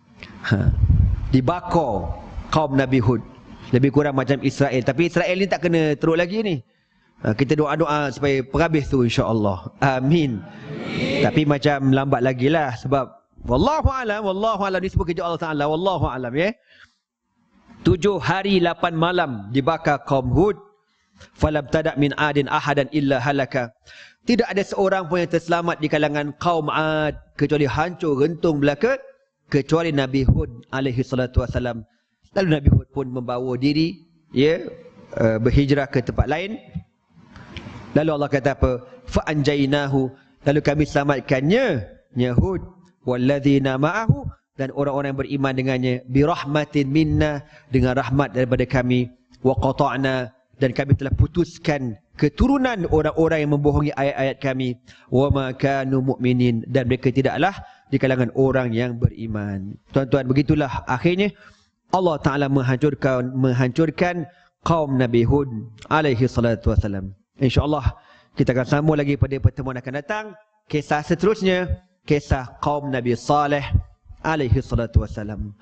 Dibakar kaum Nabi Hud. Lebih kurang macam Israel. Tapi Israel ni tak kena teruk lagi ni. Kita doa-doa supaya perhabis tu insya-Allah. Amin. Tapi macam lambat lagi lah. Sebab wallahu alam ni semua kerja Allah Ta'ala. Wallahu alam ya. 7 hari 8 malam dibakar kaum Hud. Falam tada' min adin ahadan illa halaka. Tidak ada seorang pun yang terselamat di kalangan kaum Ad kecuali hancur rentung belaka, kecuali Nabi Hud alaihi salatu wassalam. Lalu Nabi Hud pun membawa diri ya, berhijrah ke tempat lain. Lalu Allah kata apa? Fa anjaynahu, lalu kami selamatkannya, Hud, walladzina ma'ahu, dan orang-orang yang beriman dengannya, bi rahmatin minna, dengan rahmat daripada kami, wa qata'na, dan kami telah putuskan keturunan orang-orang yang membohongi ayat-ayat kami, wa ma kanu mu'minin, dan mereka tidaklah di kalangan orang yang beriman. Tuan-tuan, begitulah akhirnya Allah Ta'ala menghancurkan kaum Nabi Hud alaihi salatu wassalam. InsyaAllah kita akan sambung lagi pada pertemuan akan datang. Kisah seterusnya, kisah kaum Nabi Saleh alaihi salatu wassalam.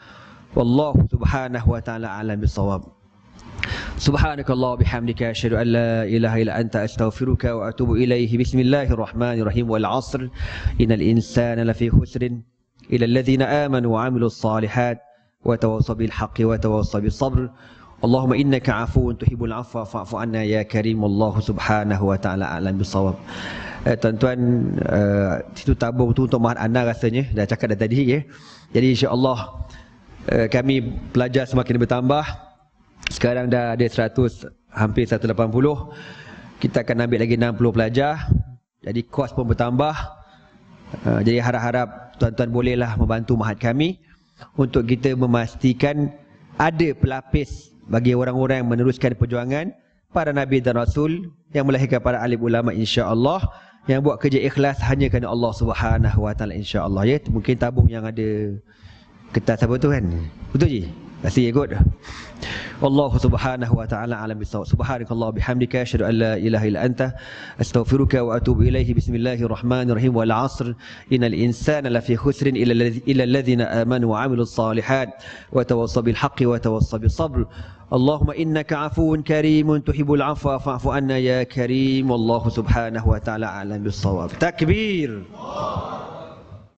Wallahu subhanahu wa ta'ala a'lam bissawab. Subhanakallah bihamdika asyhadu an la ilaha illa anta astaghfiruka wa atubu ilaihi. Bismillahirrahmanirrahim. Wal 'asr innal insana lafi khusrin illa alladhina amanu wa 'amilus salihat wa tawassaw bil haqqi wa tawassaw bis sabr. Allahumma innaka 'afuwun tuhibbul 'afwa fa'fu 'anna ya karim. Wallahu subhanahu wa ta'ala a'lam bissawab. Tuan-tuan, situ tabung tu untuk Mahat Ana rasanya dah cakap dah tadi ya. Jadi insya-Allah kami pelajar semakin bertambah. Sekarang dah ada 100, hampir 180. Kita akan ambil lagi 60 pelajar. Jadi kos pun bertambah. Jadi harap-harap tuan-tuan bolehlah membantu Mahat kami untuk kita memastikan ada pelapis bagi orang-orang yang meneruskan perjuangan para Nabi dan Rasul, yang melahirkan para alim ulama insya-Allah, yang buat kerja ikhlas hanya kerana Allah Subhanahu wa taala insya-Allah ya. Mungkin tabung yang ada kertas apa tu kan. Betul je? Kasih ikut. Allah Subhanahu wa taala alam bisawab. Subhanakallah bihamdika asyhadu an la ilaha illa anta astaghfiruka wa atubu ilaihi. Bismillahirrahmanirrahim. Wal 'asr innal insana lafi khusrin illa alladhina amanu wa 'amilus salihat wa tawassaw bil haqqi wa tawassaw bis sabr. Allahumma innaka 'afuwun karimun tuhibbul 'afwa fa'fu 'anna ya karim. Wallahu subhanahu wa ta'ala a'lam bis-shawab. Takbir.